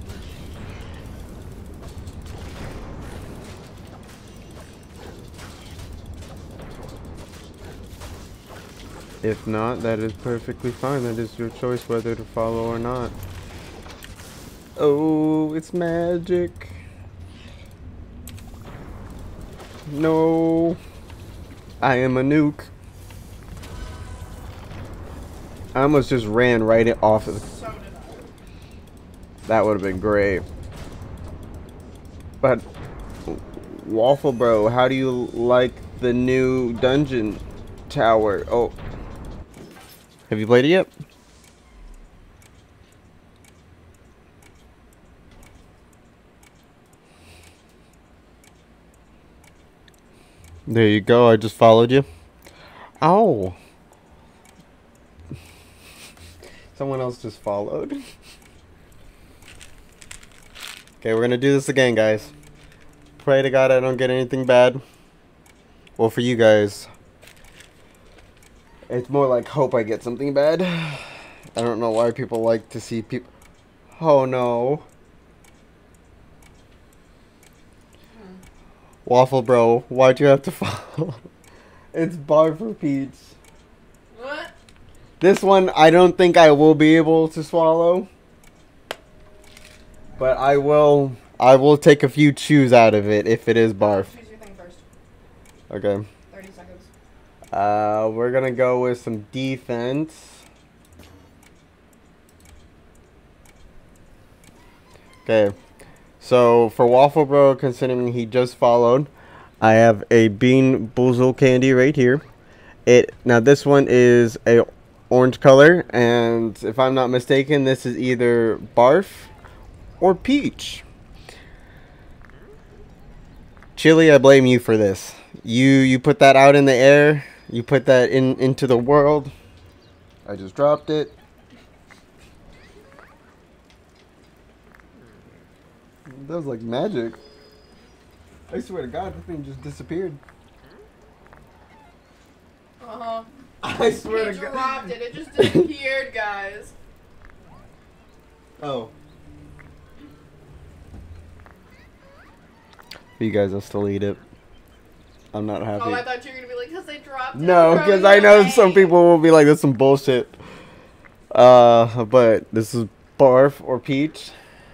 If not, that is perfectly fine. That is your choice whether to follow or not. Oh, it's magic. No. I am a nuke. I almost just ran right off of the... So did I. That would have been great. But, Waffle Bro, how do you like the new dungeon tower? Oh. Have you played it yet? There you go, I just followed you. Ow. Someone else just followed. Okay, we're gonna do this again, guys. Pray to God I don't get anything bad. Well, for you guys, it's more like hope I get something bad. I don't know why people like to see people... Oh no. Waffle Bro, why'd you have to follow? It's bar for Peach. What? This one, I don't think I will be able to swallow. But I will take a few chews out of it if it is barf. Choose your thing first. Okay. 30 seconds. We're gonna go with some defense. Okay. So for Waffle Bro, considering he just followed, I have a Bean Boozled candy right here. Now this one is a orange color, and if I'm not mistaken, this is either barf or peach. Chili, I blame you for this. You put that out in the air. You put that into the world. I just dropped it. That was like magic. I swear to God, the thing just disappeared. Uh-huh. I swear He to God. dropped it. It just disappeared, guys. Oh. You guys will still eat it. I'm not happy. Oh, I thought you were going to be like, because they dropped it. No, Throw because it I know away. some people will be like, "That's some bullshit." But this is barf or peach.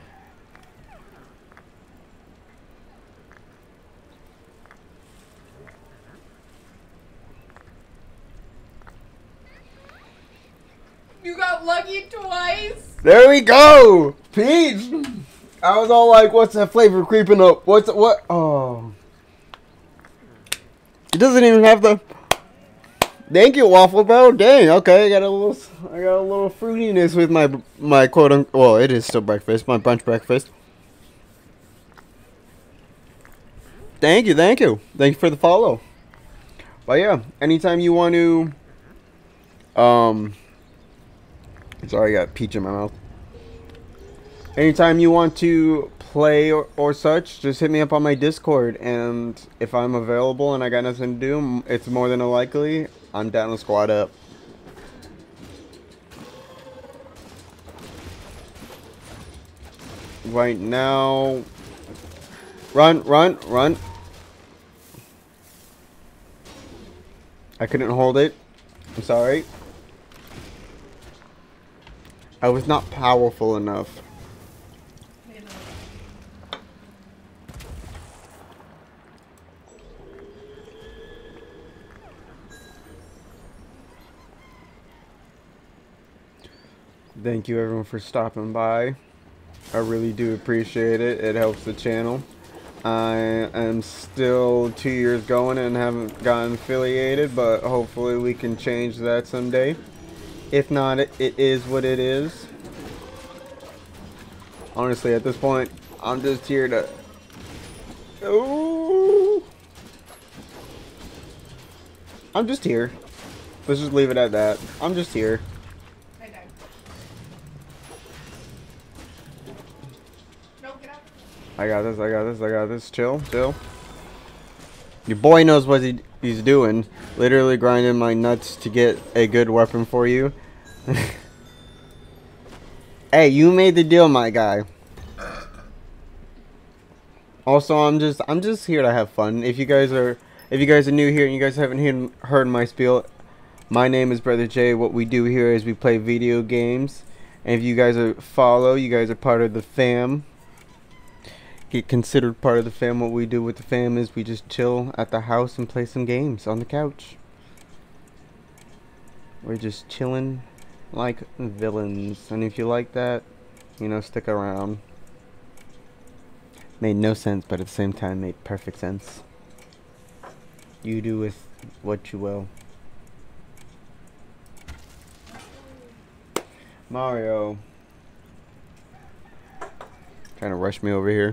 You got lucky twice. There we go, peach. I was all like, "What's that flavor creeping up? What? Oh, it doesn't even have the." Thank you, Waffle Bro. Dang. Okay, I got a little fruitiness with my quote unquote. Well, it is still breakfast. My brunch breakfast. Thank you for the follow. But yeah, anytime you want to, sorry, I got peach in my mouth. Anytime you want to play or such, just hit me up on my Discord, and if I'm available and I got nothing to do, it's more than likely I'm down to squad up. Right now, run. I couldn't hold it. I'm sorry. I was not powerful enough. Thank you everyone for stopping by. I really do appreciate it. It helps the channel. I am still 2 years going and haven't gotten affiliated, but hopefully we can change that someday. If not, it is what it is. Honestly, at this point, I'm just here to... Oh! I'm just here. Let's just leave it at that. I'm just here. I died. No, get out. I got this, I got this, I got this. Chill, chill. Your boy knows what he's doing. Literally grinding my nuts to get a good weapon for you. Hey, you made the deal, my guy. Also, I'm just here to have fun. If you guys are new here and you guys haven't heard my spiel, my name is Brother J. What we do here is we play video games. And if you guys you guys are part of the fam. Get considered part of the fam. What we do with the fam is we just chill at the house and play some games on the couch. We're just chilling like villains. And if you like that, you know, stick around. Made no sense, but at the same time made perfect sense. You do with what you will. Mario. Trying to rush me over here.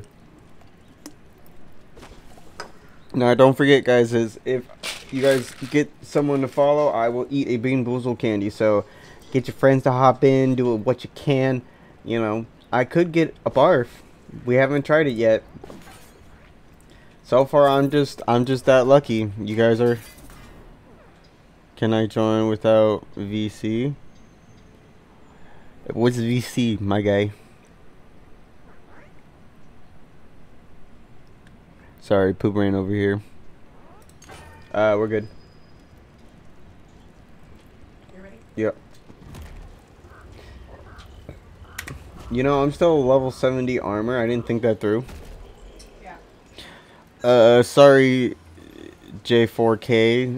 Now, don't forget, guys, is if you guys get someone to follow, I will eat a Bean Boozled candy. So, get your friends to hop in, do what you can. You know, I could get a barf. We haven't tried it yet. So far, I'm just that lucky. You guys are. Can I join without VC? What's VC, my guy? Sorry, poop ran over here. We're good. You ready? Yep. You know, I'm still level 70 armor. I didn't think that through. Yeah. Sorry, J4K.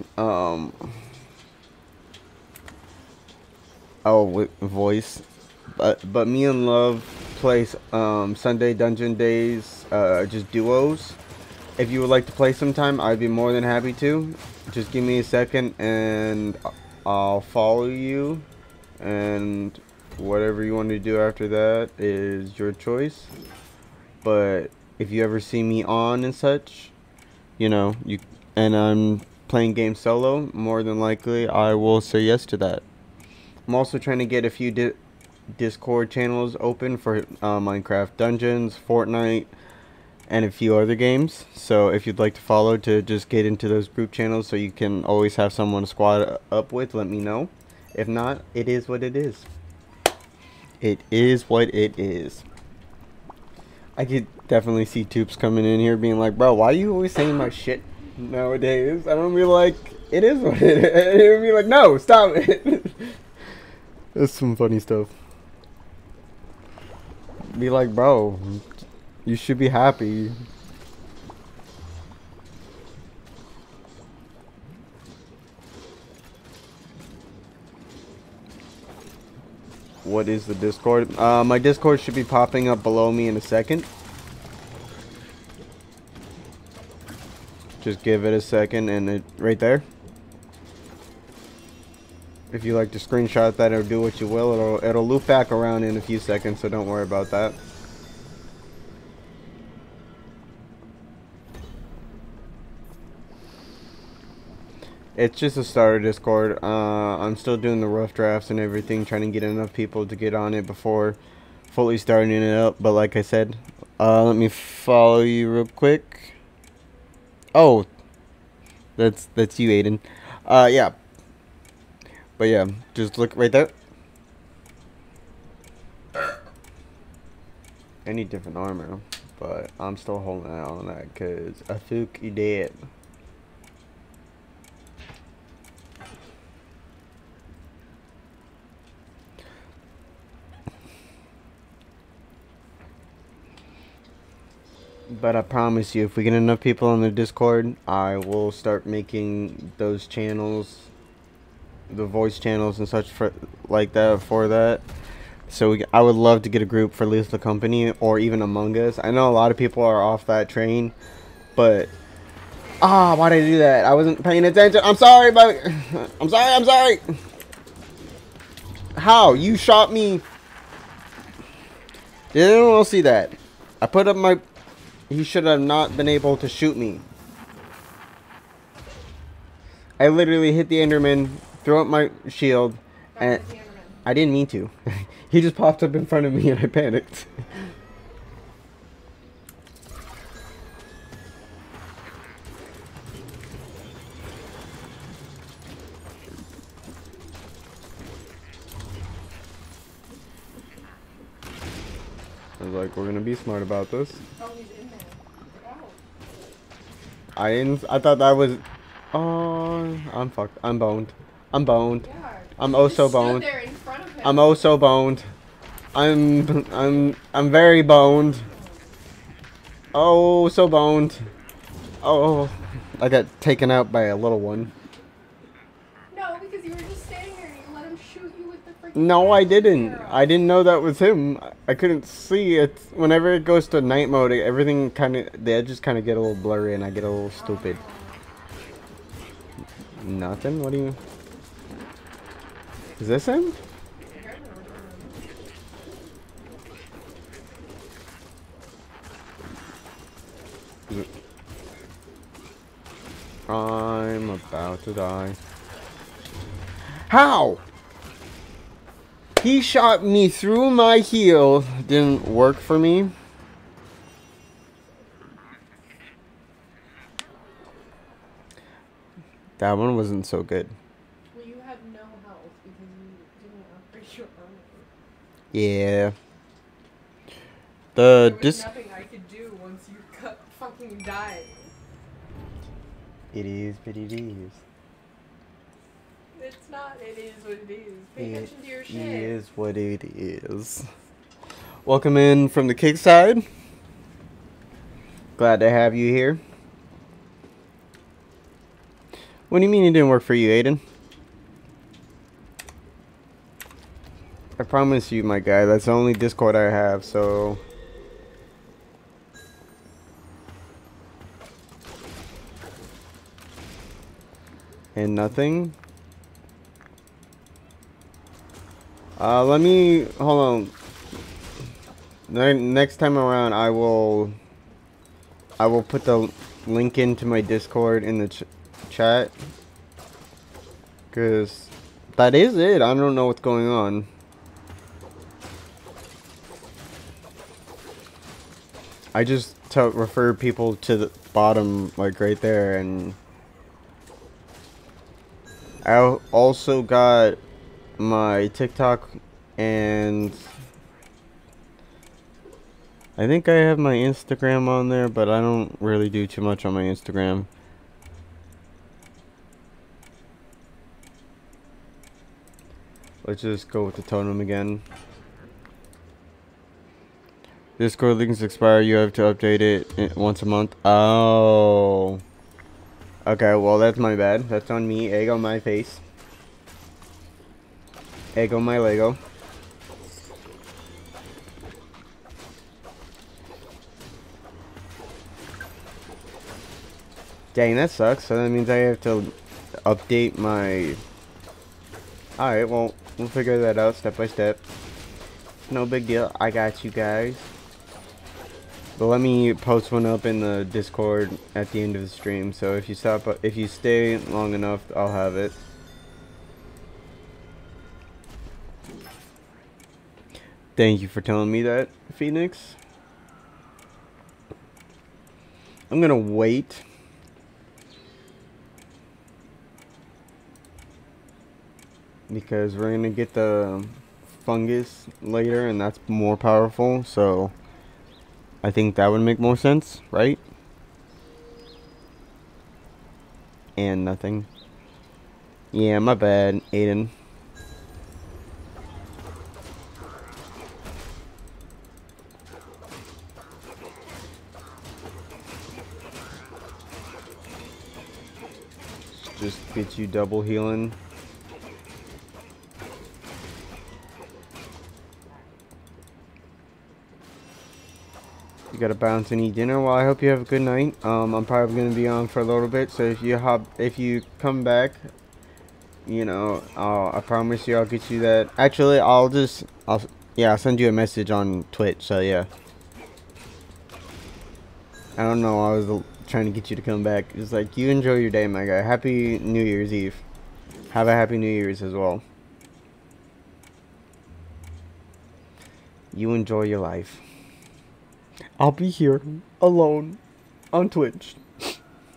Voice. But me and Love play Sunday Dungeon Days, just duos. If you would like to play sometime, I'd be more than happy to. Just give me a second and I'll follow you. And whatever you want to do after that is your choice. But if you ever see me on and such, you know, and I'm playing games solo, more than likely I will say yes to that. I'm also trying to get a few Discord channels open for Minecraft Dungeons, Fortnite, and a few other games. So if you'd like to follow to just get into those group channels so you can always have someone to squad up with, let me know. If not, it is what it is. It is what it is. I could definitely see Toops coming in here being like, bro, why are you always saying my shit nowadays? And I'm be like, it is what it is. And he'll be like, no, stop it. That's some funny stuff. Be like, bro, you should be happy. What is the Discord? My Discord should be popping up below me in a second. Just give it a second and it right there. If you like to screenshot that or do what you will, it'll loop back around in a few seconds, so don't worry about that. It's just a starter Discord. I'm still doing the rough drafts and everything, trying to get enough people to get on it before fully starting it up. But like I said, let me follow you real quick. Oh, that's you, Aiden. Yeah. But yeah, just look right there. I need different armor, but I'm still holding out on that because Afuki dead. But I promise you, if we get enough people on the Discord, I will start making those channels, the voice channels and such for like that for that. So I would love to get a group for Lethal Company or even Among Us. I know a lot of people are off that train, but why did I do that? I wasn't paying attention. I'm sorry, but I'm sorry. How? You shot me. Did anyone else see that? I put up my... He should have not been able to shoot me. I literally hit the Enderman, threw up my shield, and I didn't mean to. He just popped up in front of me and I panicked. I was like, we're gonna be smart about this. Oh, he's in there. I thought that was... Oh, I'm fucked. I'm boned. I'm boned. Yeah. I'm oh so boned. There in front of him. I'm oh so boned. I'm very boned. Oh, so boned. Oh, I got taken out by a little one. No, because you were just standing there and you let him shoot you with the freaking... No, I didn't. I didn't know that was him. I couldn't see it. Whenever it goes to night mode, everything kind of... The edges kind of get a little blurry and I get a little stupid. Nothing? What do you... Is this him? I'm about to die. How? He shot me through my heel. Didn't work for me. That one wasn't so good. Well, you had no health because you didn't upgrade your armor. Yeah. There was nothing I could do once you fucking died. It is, but it is. It's not. It is what it is. Pay attention to your shit. It is what it is. Welcome in from the kick side. Glad to have you here. What do you mean it didn't work for you, Aiden? I promise you, my guy, that's the only Discord I have, so... And nothing? Let me... Hold on. Next time around, I will put the link into my Discord in the chat. Because that is it. I don't know what's going on. I just refer people to the bottom, like right there, and I also got my TikTok, and I think I have my Instagram on there, but I don't really do too much on my Instagram. Let's just go with the totem again. Discord links expire. You have to update it once a month. Oh. Okay, well, that's my bad. That's on me. Egg on my face. Egg on my Lego. Dang, that sucks. So that means I have to update my... Alright, well, we'll figure that out step by step. No big deal. I got you guys. But let me post one up in the Discord at the end of the stream. So if you stay long enough, I'll have it. Thank you for telling me that, Phoenix. I'm gonna wait. Because we're gonna get the fungus later, and that's more powerful, so I think that would make more sense, right? And nothing. Yeah, my bad, Aiden. Just get you double healing. You gotta bounce and eat dinner. Well, I hope you have a good night. I'm probably gonna be on for a little bit, so if you come back, you know, I promise you I'll get you that. Actually, yeah, I'll send you a message on Twitch. So yeah, I don't know. I was trying to get you to come back. It's like, you enjoy your day, my guy. Happy New Year's Eve. Have a happy New Year's as well. You enjoy your life. I'll be here alone on Twitch. You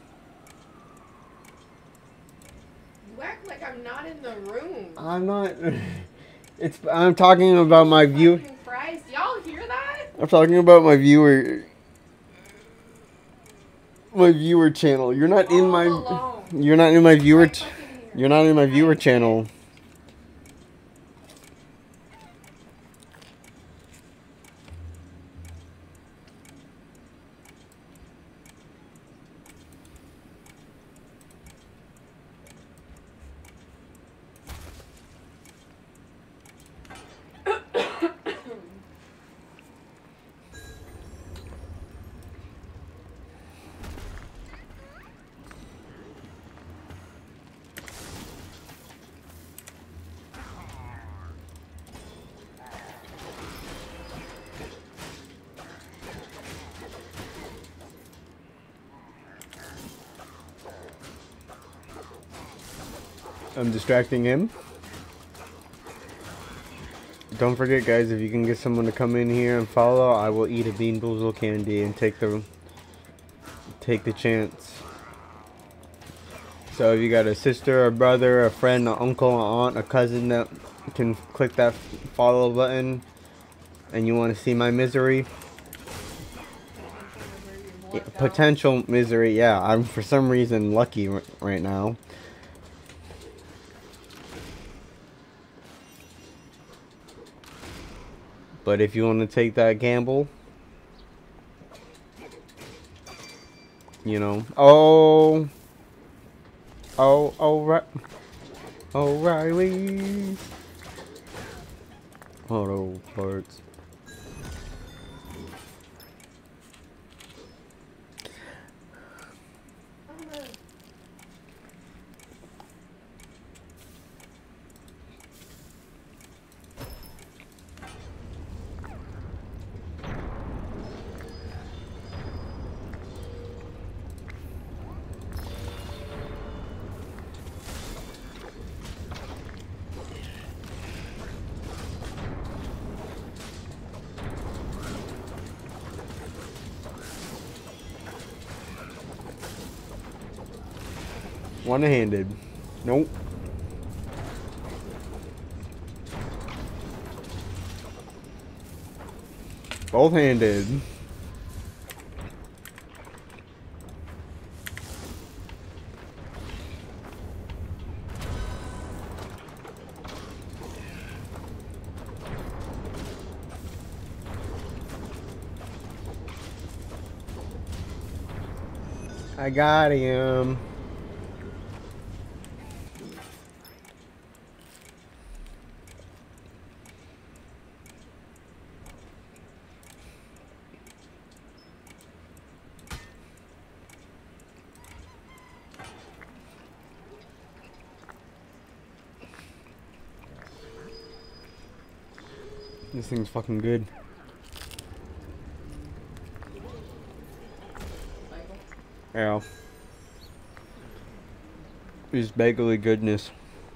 act like I'm not in the room. I'm not. I'm talking about my view. Christ, y'all hear that? I'm talking about my viewer. My viewer channel. You're not in my. Alone. You're not in my viewer. Right fucking here. You're not in my viewer channel. I'm distracting him. Don't forget, guys, if you can get someone to come in here and follow, I will eat a Bean Boozle candy and take the chance. So if you got a sister, a brother, a friend, an uncle, an aunt, a cousin that can click that follow button and you want to see my misery, potential misery, yeah, I'm for some reason lucky right now. But if you want to take that gamble, you know, O'Reilly. Auto parts. One-handed. Nope. Both-handed. I got him. This thing's fucking good. Yeah. It's bagely goodness.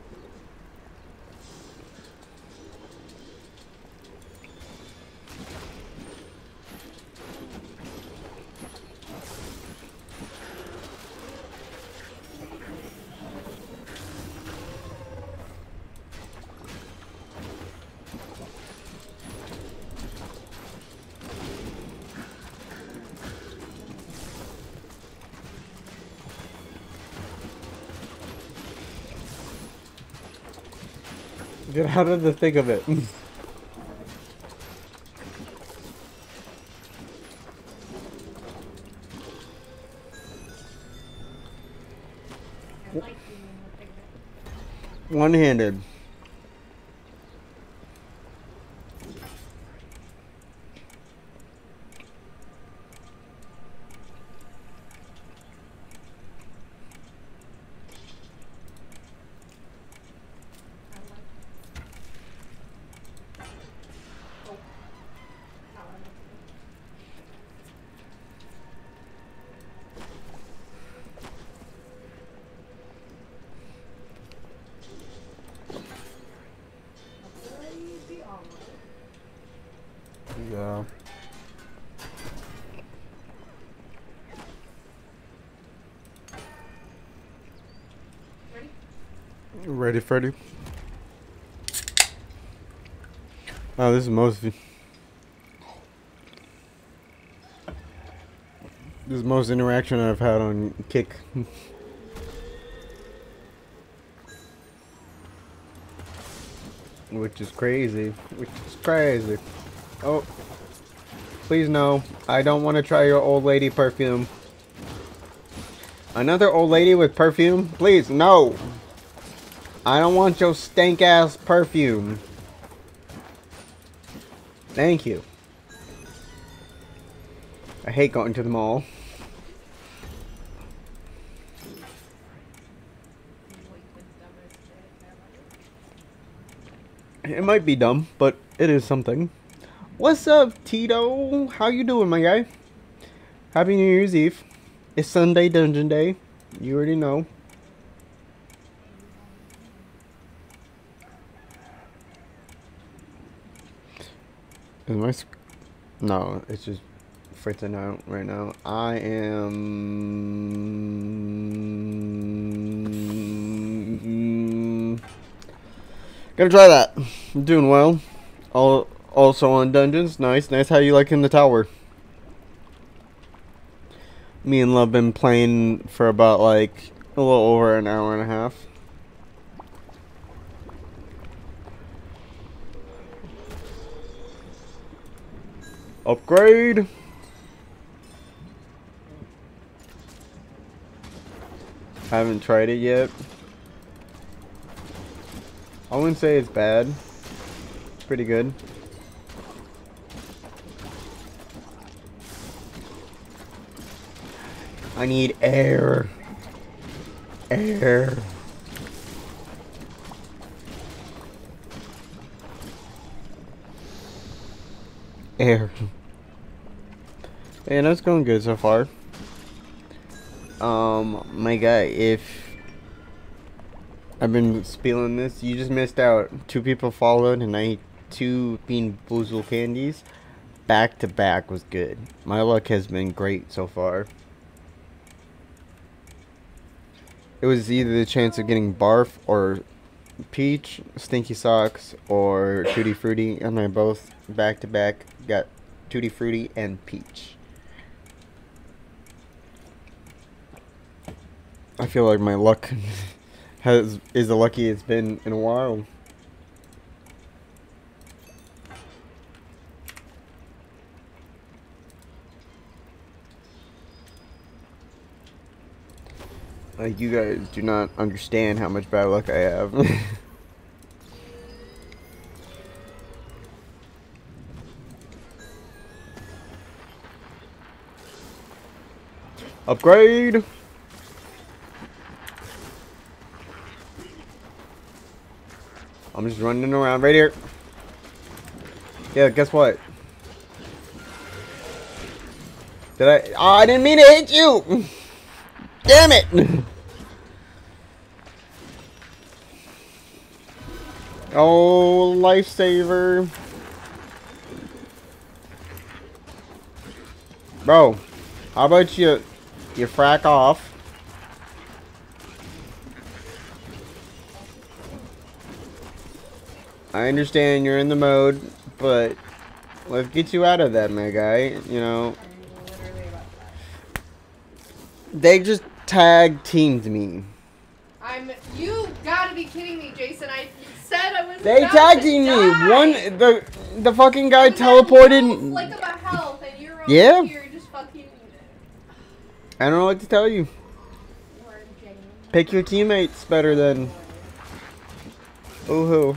Get out of the thick of it. One-handed. Yeah. Ready? Ready, Freddy? Oh, this is the most interaction I've had on Kick. Which is crazy. Oh, please no. I don't want to try your old lady perfume. Another old lady with perfume? Please, no. I don't want your stank ass perfume. Thank you. I hate going to the mall. It might be dumb, but it is something. What's up, Tito? How you doing, my guy? Happy New Year's Eve. It's Sunday Dungeon Day. You already know. Is my no, it's just freaking out right now. I am gonna try that. I'm doing well. Also on dungeons. Nice. How you liking the tower? Me and Love been playing for about like a little over an hour and a half. Upgrade. Haven't tried it yet. I wouldn't say it's bad. It's pretty good. I need air. Air. Air. Man, that's going good so far. My guy, if I've been spilling this, you just missed out. 2 people followed and I ate 2 Bean Boozled candies. Back to back was good. My luck has been great so far. It was either the chance of getting Barf or Peach, Stinky Socks, or Tutti Frutti, and I both back to back got Tutti Frutti and Peach. I feel like my luck is the luckiest it's been in a while. Like, you guys do not understand how much bad luck I have. Upgrade! I'm just running around right here. Yeah, guess what? Did I? Oh, I didn't mean to hit you! Damn it! Oh, lifesaver. Bro, how about you frack off? I understand you're in the mode, but let's get you out of that, my guy. You know, they just tag teamed me. You gotta be kidding me, Jason. I said I was. They tag teamed me. The fucking guy teleported. Flick of a health, and you're over here just fucking. I don't know what to tell you. Pick your teammates better than. Ooh.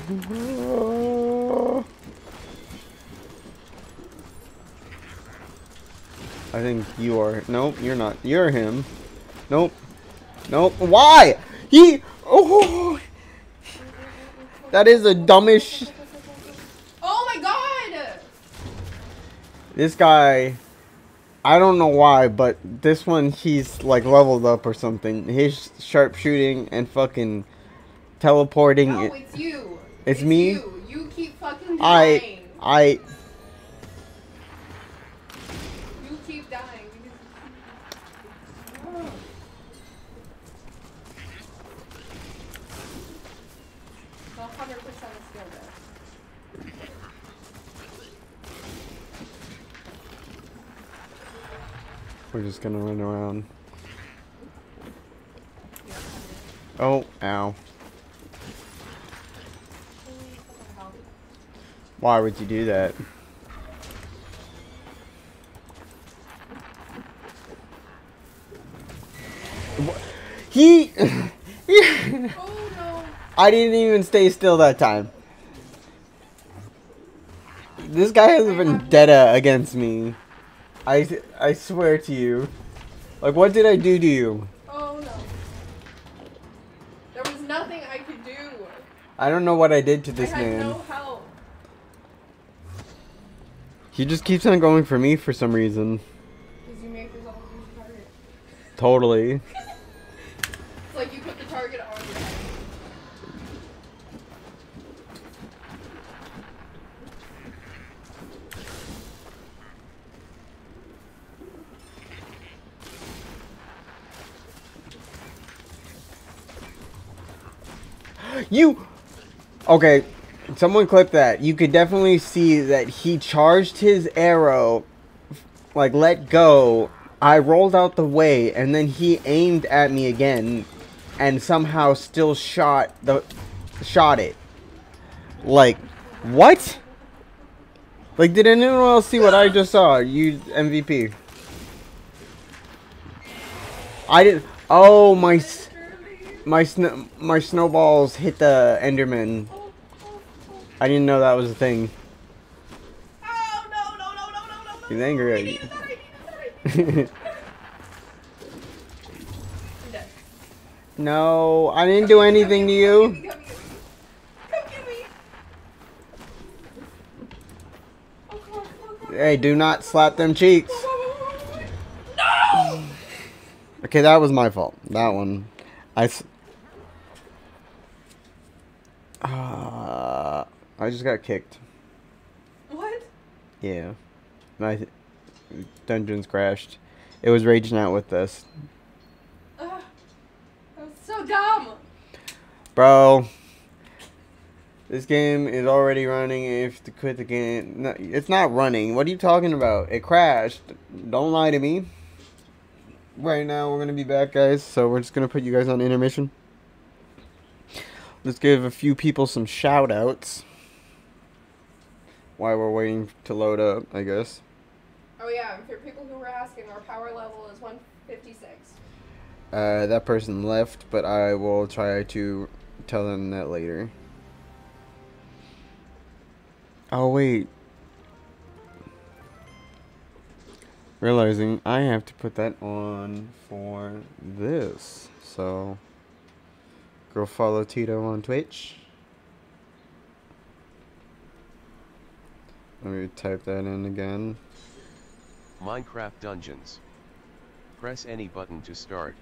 I think you are. Nope, you're not. You're him. Nope. Nope. Why? He. Oh. That is the dumbest. Oh my god! This guy. I don't know why, but this one he's like leveled up or something. His sharpshooting and fucking teleporting. No, it's you. It's me. You keep fucking dying. We're just gonna run around. Yeah. Oh, ow. What the hell? Why would you do that? He... Oh no. I didn't even stay still that time. This guy has a vendetta against me. I swear to you. Like, what did I do to you? Oh no. There was nothing I could do. I don't know what I did to this I had man. no help. He just keeps on going for me for some reason. Because you make yourself a easy target. Totally. It's like you put the target on your head. You... Okay, someone clip that. You could definitely see that he charged his arrow, like, let go. I rolled out the way, and then he aimed at me again, and somehow still shot it. Like, what? Like, did anyone else see what I just saw? You MVP. I didn't. Oh, my snowballs hit the Enderman. I didn't know that was a thing. Oh no no no no no no! He's angry at you. I'm dead. No, I didn't do anything to you. Come get me! Oh, come on. Hey, do not slap them cheeks. No! Okay, that was my fault. That one. I just got kicked. What? Yeah. My dungeons crashed. It was raging out with us. That was so dumb. Bro. This game is already running. If to quit the game. No, it's not running. What are you talking about? It crashed. Don't lie to me. Right now, we're going to be back, guys. So we're just going to put you guys on intermission. Let's give a few people some shout outs. While we're waiting to load up, I guess. Oh yeah, for people who were asking, our power level is 156. That person left, but I will try to tell them that later. Oh, wait. Realizing I have to put that on for this. So, go follow Tito on Twitch. Let me type that in again. Minecraft Dungeons. Press any button to start.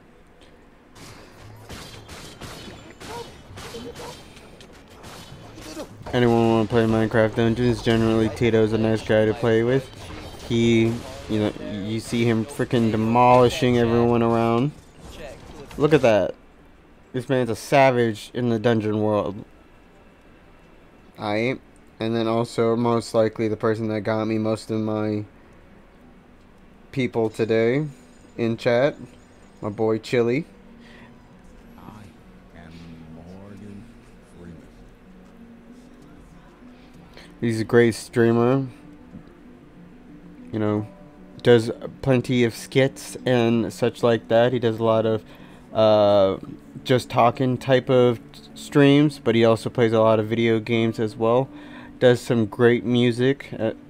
Anyone want to play Minecraft Dungeons? Generally, Tito's a nice guy to play with. He, you know, you see him freaking demolishing everyone around. Look at that. This man's a savage in the dungeon world. Aight. And then also, most likely, the person that got me most of my people today in chat. My boy, Chili. I am Morgan Freeman. He's a great streamer. You know, does plenty of skits and such like that. He does a lot of just talking type of streams, but he also plays a lot of video games as well. Does some great music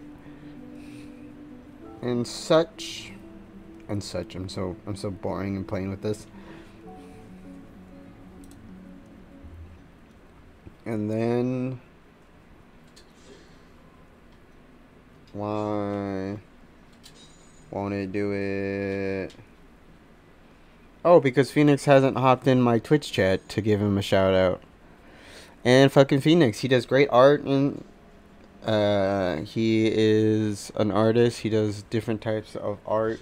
and such. I'm so boring and playing with this. And then why won't it do it? Oh, because Phoenix hasn't hopped in my Twitch chat to give him a shout out. And fucking Phoenix, he does great art, and he is an artist. He does different types of art.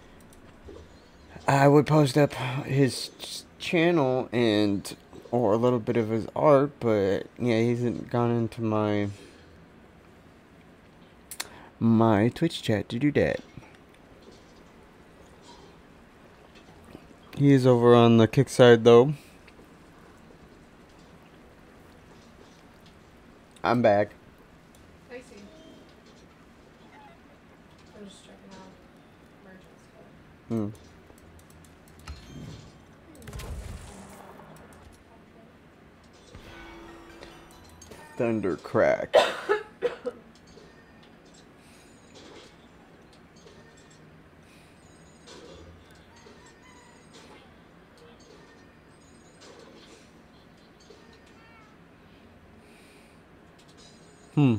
I would post up his channel or a little bit of his art, but yeah, he hasn't gone into my Twitch chat to do that. He's over on the kick side though. I'm back. I see. I'm just checking out merchant stuff. Hmm. Thunder crack. Hmm.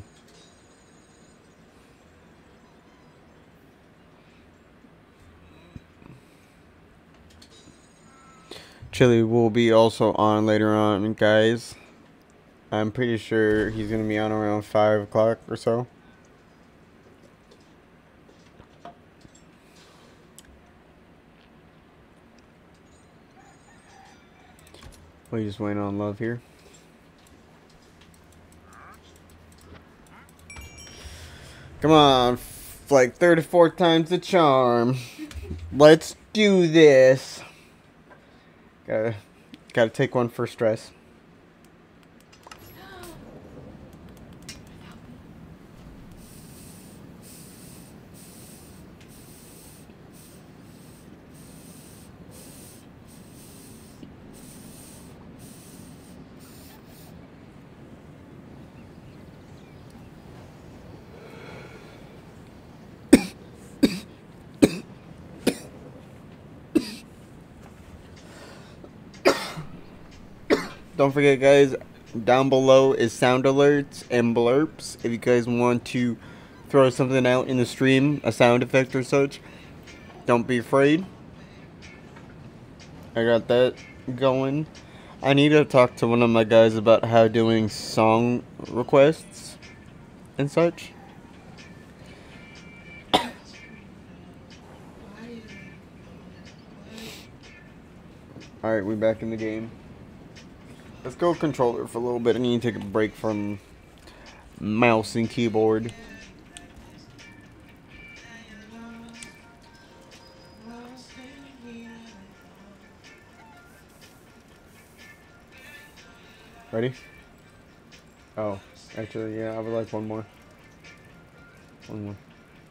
Chili will be also on later on, guys. I'm pretty sure he's gonna be on around 5 o'clock or so. We just waiting on love here. Come on, like 34 times the charm. Let's do this. Gotta take one for stress. Don't forget, guys, down below is sound alerts and blurps. If you guys want to throw something out in the stream, a sound effect or such, don't be afraid. I got that going. I need to talk to one of my guys about how doing song requests and such. Alright, we back in the game. Let's go controller for a little bit. I need to take a break from mouse and keyboard. Ready? Oh, actually, yeah, I would like one more. One more.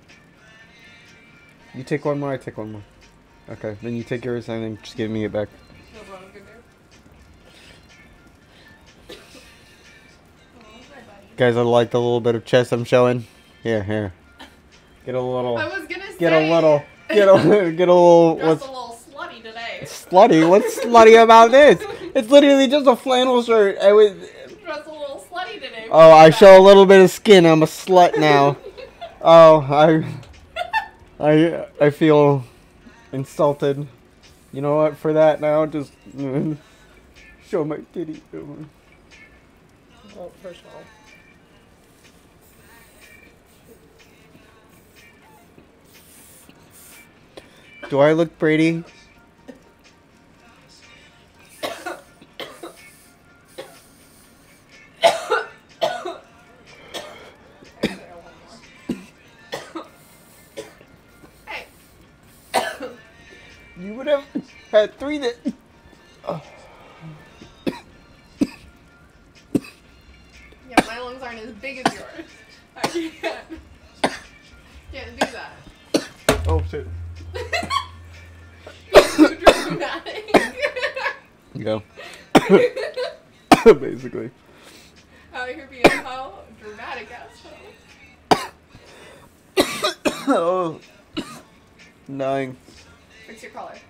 You take one more, I take one more. Okay, then you take yours and then just give me it back. That's what I'm gonna do. Guys, I like the little bit of chest I'm showing. Here. Get a little. I was gonna say. Get a little. Get a little. Dressed What's a little slutty today. slutty? What's slutty about this? It's literally just a flannel shirt. I was. Dressed a little slutty today. Oh, I show a little bit of skin. I'm a slut now. Oh, I feel insulted. You know what? For that now, just show my titty. Well, first of all. Do I look pretty? Hey. You would have had 3 that. Yeah, my lungs aren't as big as yours. I can't do that. Oh shit. Too dramatic. Go. Basically. Out here being how dramatic asshole. Oh. 9. Fix your collar.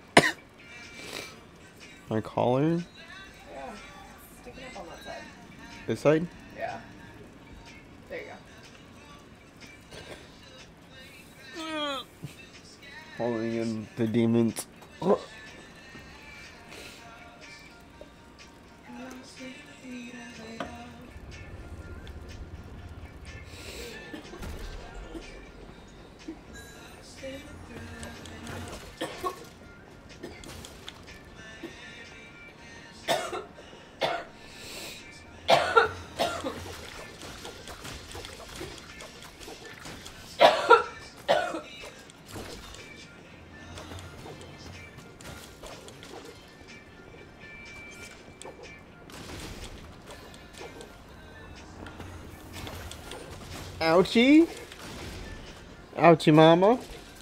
My collar? Yeah. Sticking up on that side. This side? Yeah. There you go. Falling in the demons. Ouchie. Ouchie mama.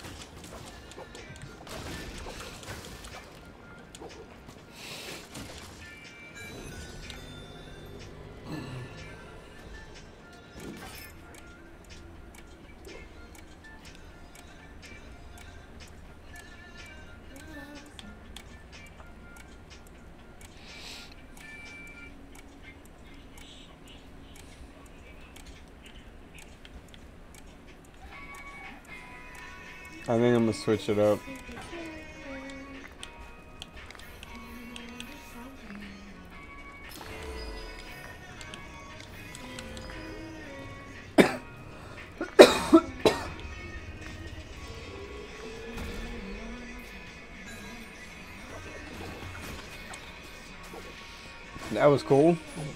I think I'm gonna switch it up. That was cool.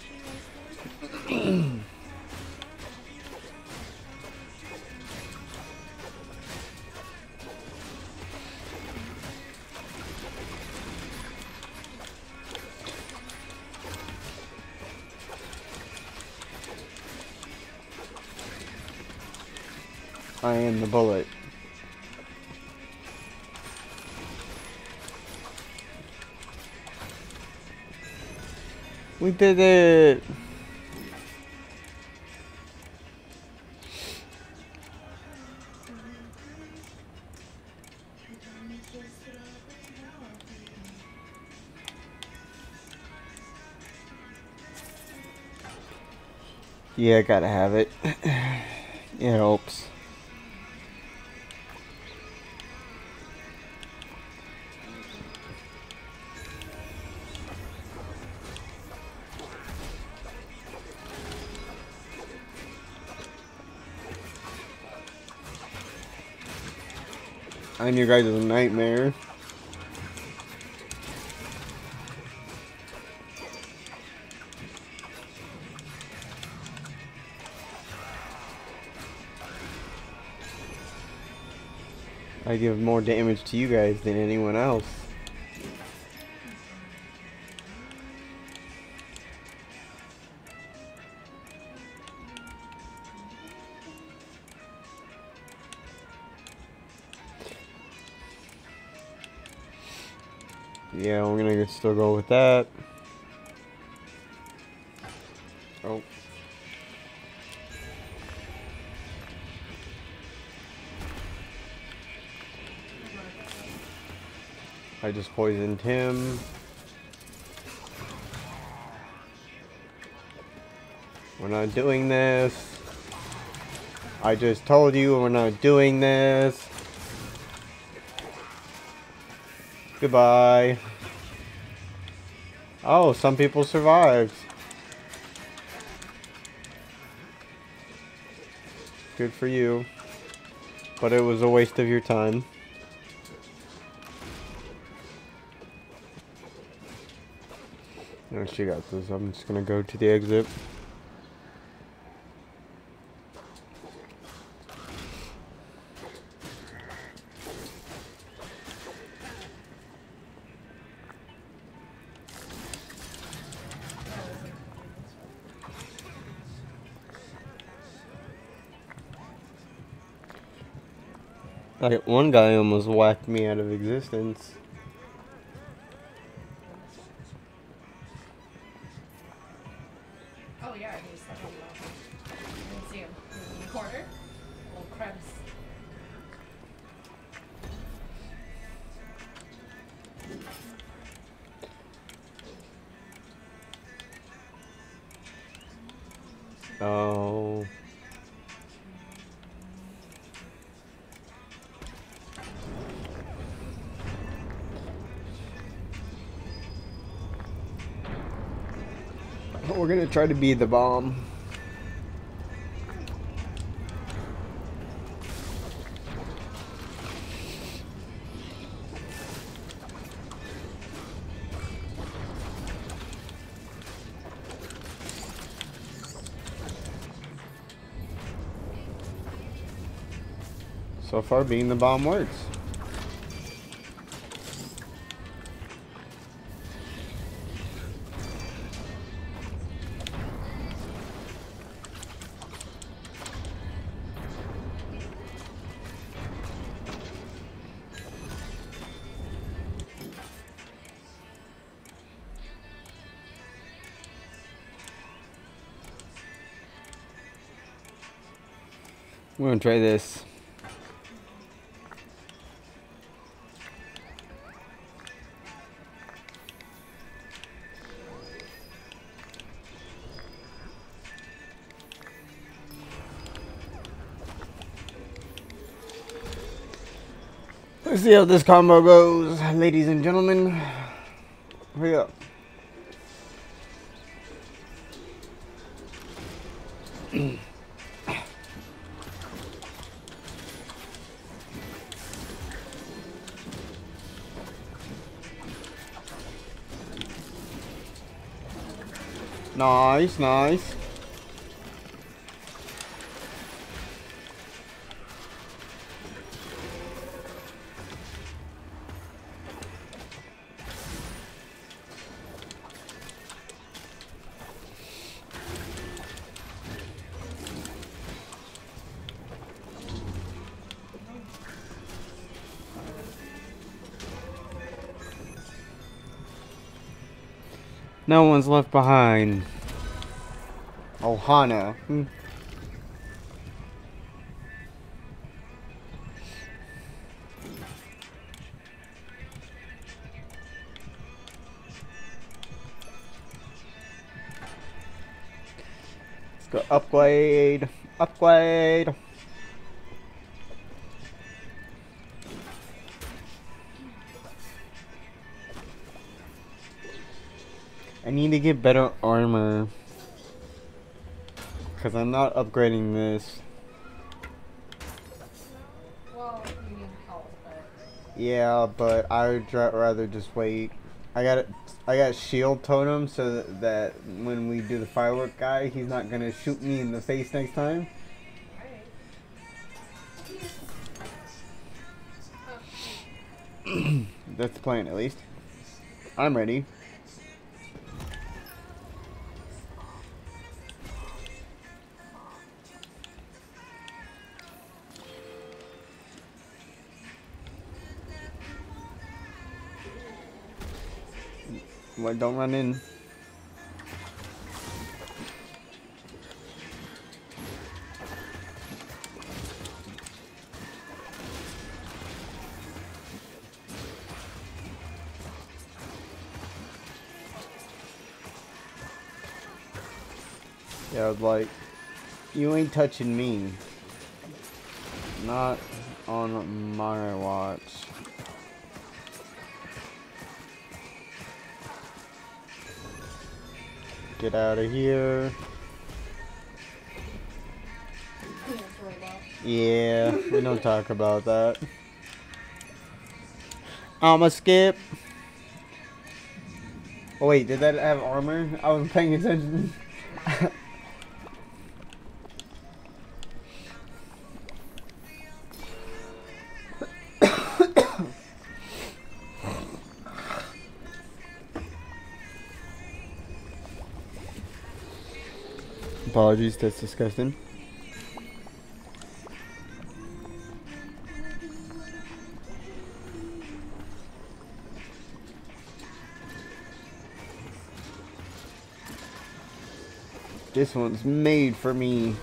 I am the bullet. We did it! Yeah, gotta have it. It helps. I'm your guys' nightmare. I give more damage to you guys than anyone else. Yeah, we're gonna still go with that. Oh. I just poisoned him. We're not doing this. I just told you we're not doing this. Goodbye. Oh, some people survived. Good for you. But it was a waste of your time. No, she got this. I'm just gonna go to the exit. Like, one guy almost whacked me out of existence. Oh yeah, he's stepping off. I didn't see him. In the corner. Little Krebs. Oh. We're gonna try to be the bomb. So far, being the bomb works. We're gonna try this. Let's see how this combo goes, ladies and gentlemen. Hurry up. Nice, nice. No one's left behind. Ohana. Let's go upgrade. Upgrade. I need to get better armor. Because I'm not upgrading this. Well, you need help, but... Yeah, but I would rather just wait. I got shield totem so that when we do the firework guy, he's not gonna shoot me in the face next time. Alright. That's the plan, at least. I'm ready. What? Don't run in. Yeah, I was like, you ain't touching me. Not on my watch. Get out of here. Yeah, we don't talk about that. I'ma skip. Oh wait, did that have armor? I wasn't paying attention. Apologies, that's disgusting. This one's made for me.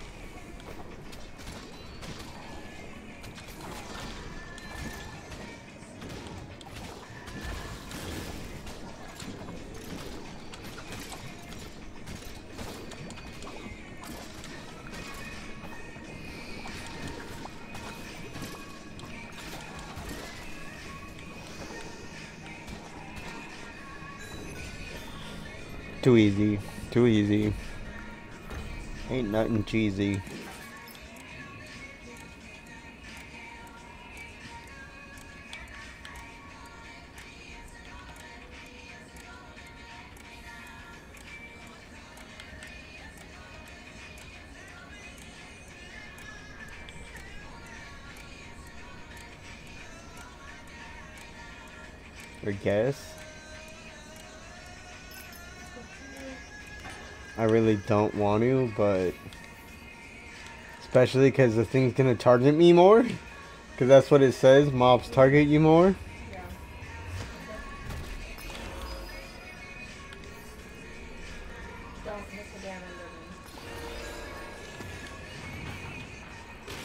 Too easy. Too easy. Ain't nothing cheesy. I guess. I really don't want to, but especially because the thing's gonna target me more. Because that's what it says, mobs target you more. Yeah. Don't hit the damn Enderman.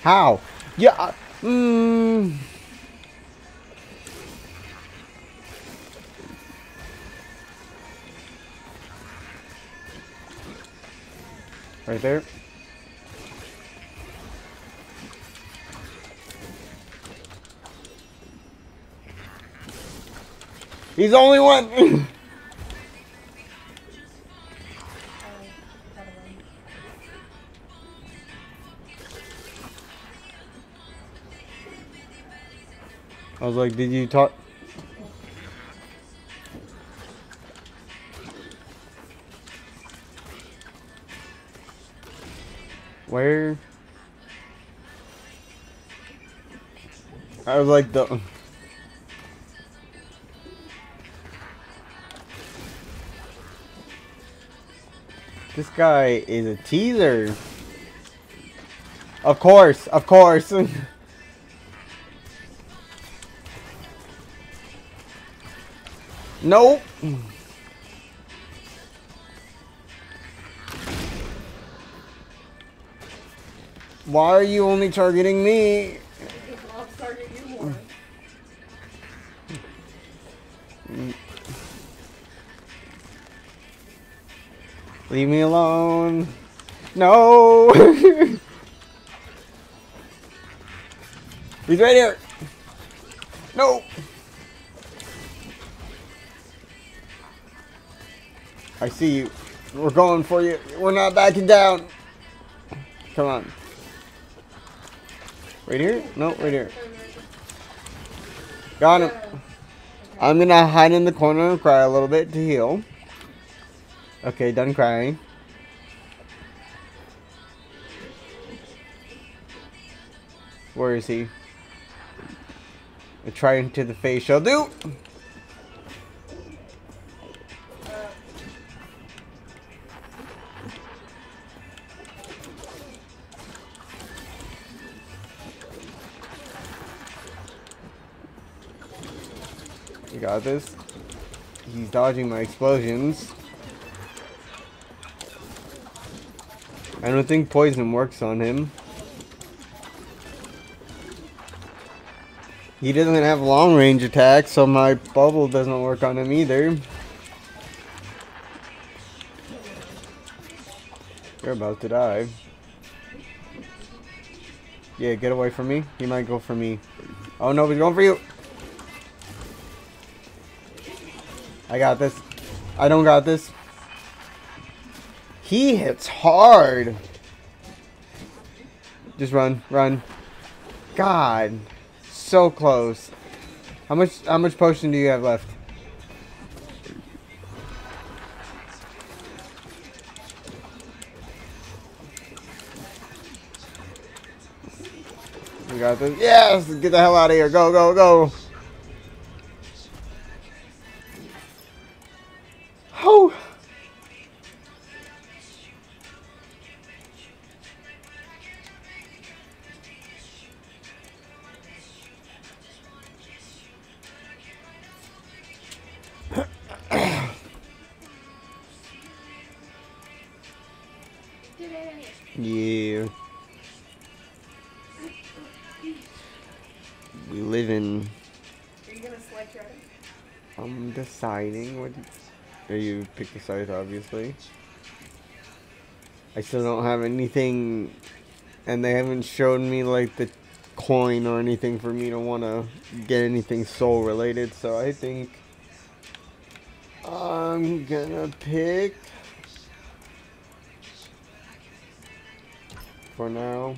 How? Yeah. Mmm. Right there. He's the only one. I was like, did you talk? Where? I was like, the. This guy is a teaser. Of course, of course. Nope. Why are you only targeting me? Because mobs target you more. Leave me alone. No. He's right here. No. I see you. We're going for you. We're not backing down. Come on. Right here? No, right here. Got him. I'm gonna hide in the corner and cry a little bit to heal. Okay, done crying. Where is he? I try into the face shall do. You got this. He's dodging my explosions. I don't think poison works on him. He doesn't have long range attacks, so my bubble doesn't work on him either. You're about to die. Yeah, get away from me. He might go for me. Oh no, he's going for you. I got this. I don't got this. He hits hard. Just run, run. God, so close. How much potion do you have left? We got this. Yes, get the hell out of here. Go, go, go. Oh. Yeah. We live in. Are you gonna select your item? I'm deciding what. You pick the site, obviously. I still don't have anything, and they haven't shown me like the coin or anything for me to want to get anything soul related. So I think I'm gonna pick for now.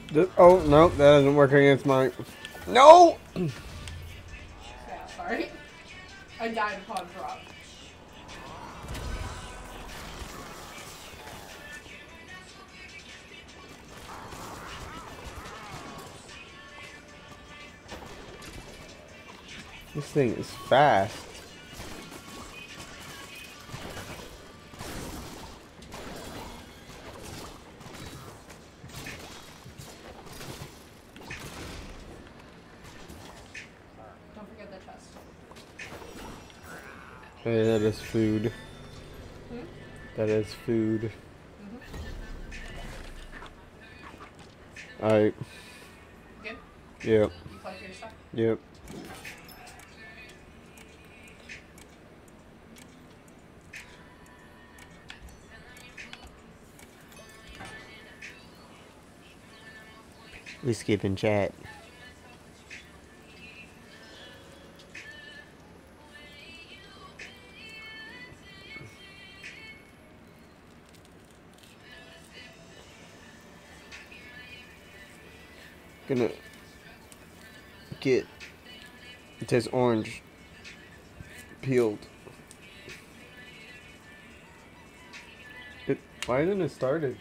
Oh, no, that doesn't work against mine. No! Yeah, sorry. I died upon drop. This thing is fast. Don't forget the chest. Hey, that is food. Hmm? That is food. Mm-hmm. Alright. Good? Yep. You collect your stuff? Yep. We skipping chat. Gonna get this orange peeled. Why isn't it started?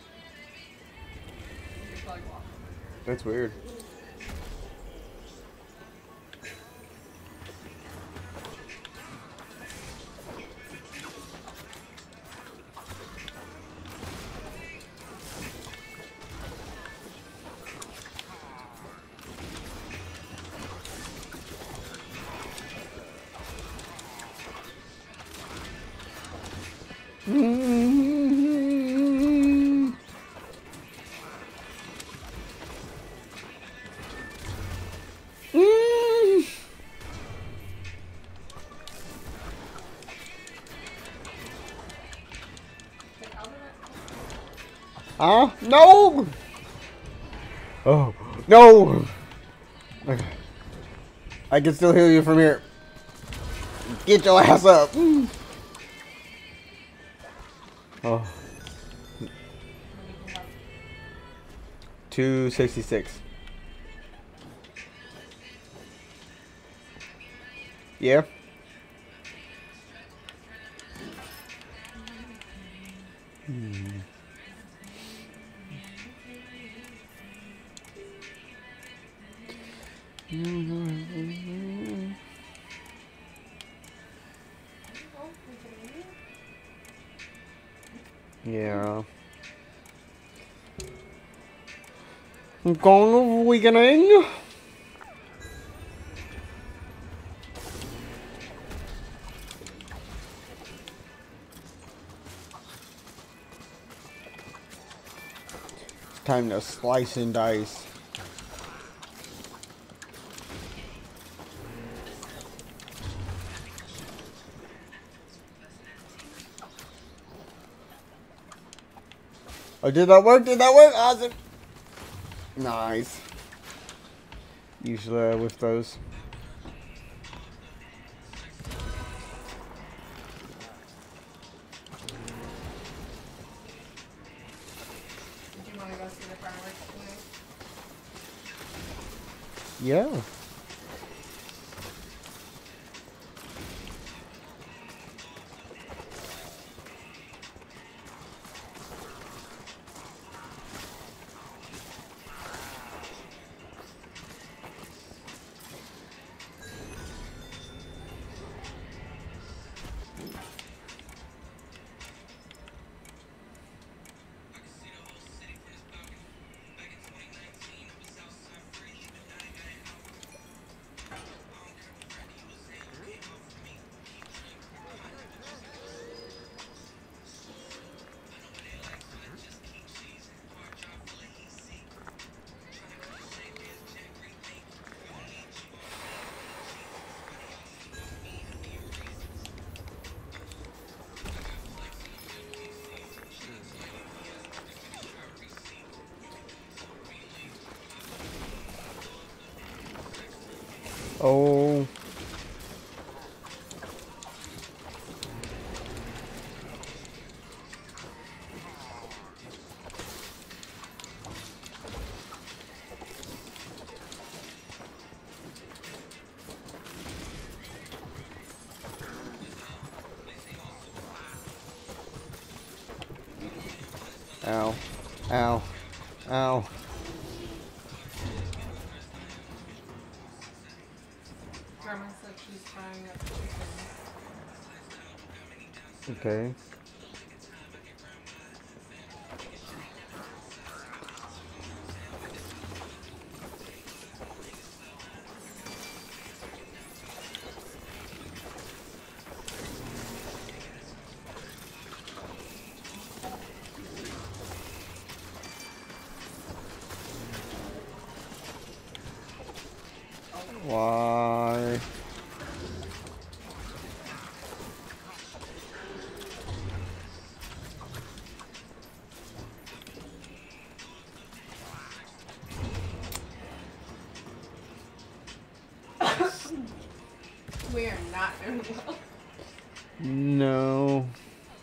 You're probably walking. That's weird. Get out of it. Huh? No! Oh, no! Okay. I can still heal you from here. Get your ass up! Oh. 266. Yeah? Yeah. I'm going weakening. Time to slice and dice. Oh, did that work? Did that work? Awesome. Nice. Usually I whiff those. Do you want to go see the fireworks tonight? Yeah. Oh. Ow. Ow. Ow. Grandma said she's frying up chicken. Okay. Why? We are not doing well. No.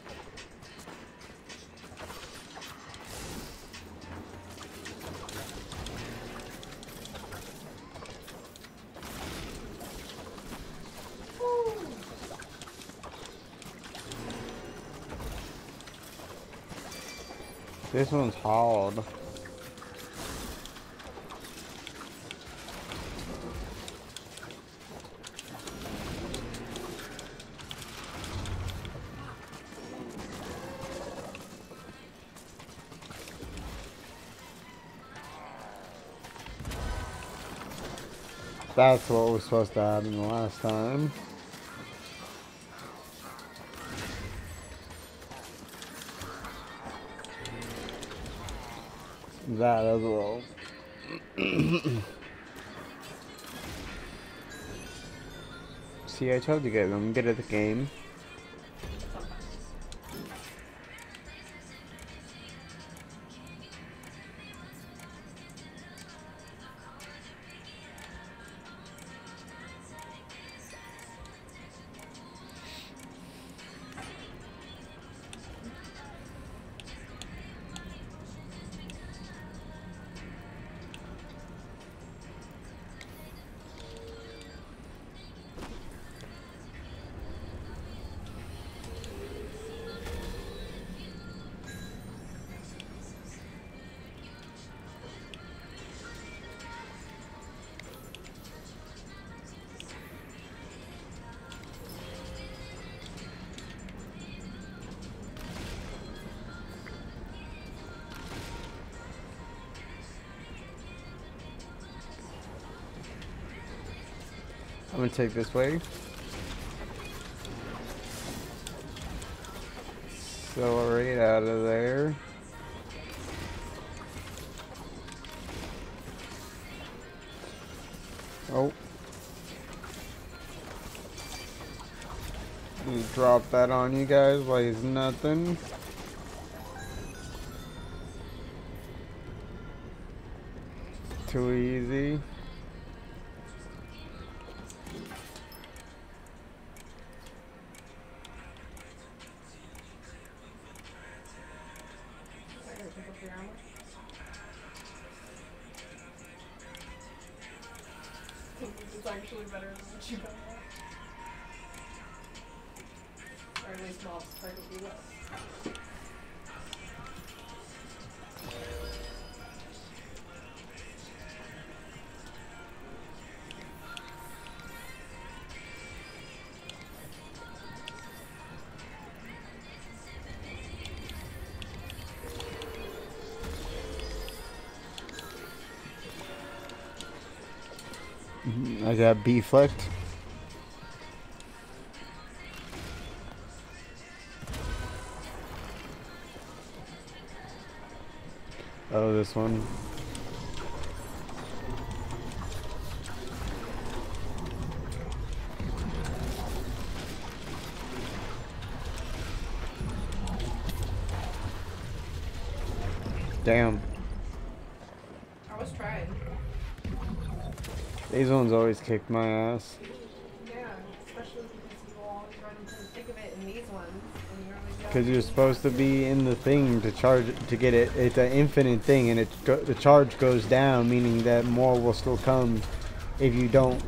This one's hard. That's what was supposed to happen the last time. That as well. See, I told you guys I'm good at the game. I'm gonna take this way. Accelerate out of there. Oh. Drop that on you guys like it's nothing. Too easy. It's actually better than what you got. Or at least Bob's perfectly well. I got B-flicked. Oh, this one. Damn. I was trying. These ones always kick my ass. Yeah, especially because you always run into the thick of it in these ones. And you're always Because you're supposed to be in the thing to charge to get it. It's an infinite thing, and the charge goes down, meaning that more will still come if you don't.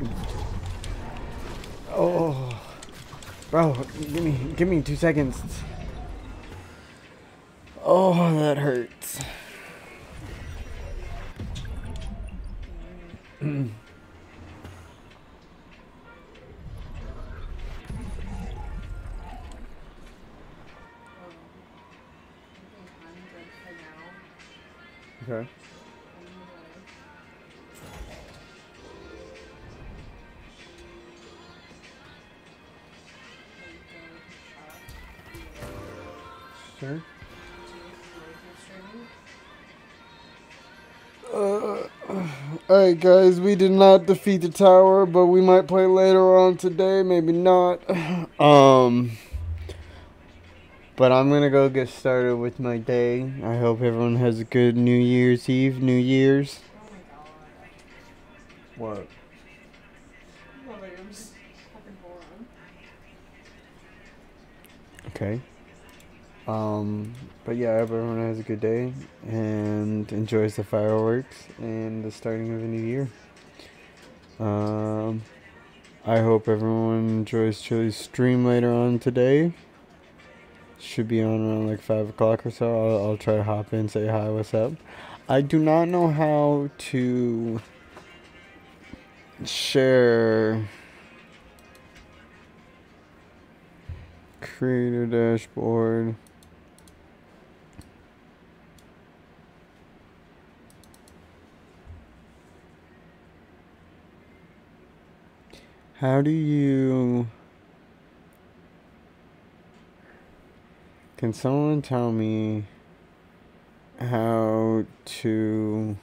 Oh, bro, give me 2 seconds. Oh, that hurts. Okay. Sure. Alright guys, we did not defeat the tower, but we might play later on today, maybe not. But I'm gonna go get started with my day. I hope everyone has a good New Year's Eve, New Year's. Oh my god. What? Nothing, I'm just fucking bored. Okay. But yeah, I hope everyone has a good day and enjoys the fireworks and the starting of a new year. I hope everyone enjoys Chili's stream later on today. Should be on around like 5 o'clock or so. I'll try to hop in, say hi, what's up. I do not know how to share creator dashboard. How do you... Can someone tell me how to...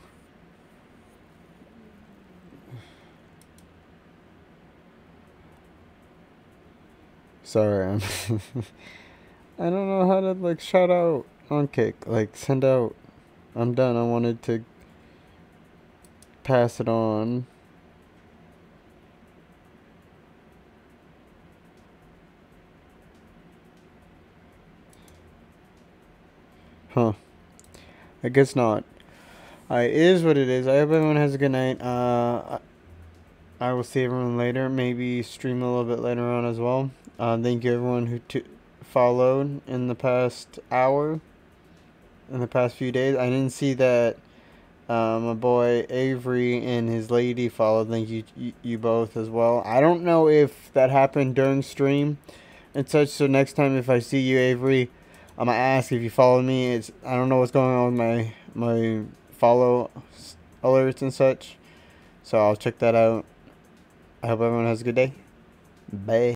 Sorry, I'm I don't know how to like shout out on Kick, like send out. I'm done. I wanted to pass it on. Huh. I guess not. It is what it is. I hope everyone has a good night. I will see everyone later. Maybe stream a little bit later on as well. Thank you everyone who followed in the past hour. In the past few days. I didn't see that my boy Avery and his lady followed. Thank you both as well. I don't know if that happened during stream and such. So next time if I see you, Avery, I'm gonna ask if you follow me. I don't know what's going on with my follow alerts and such. So I'll check that out. I hope everyone has a good day. Bye.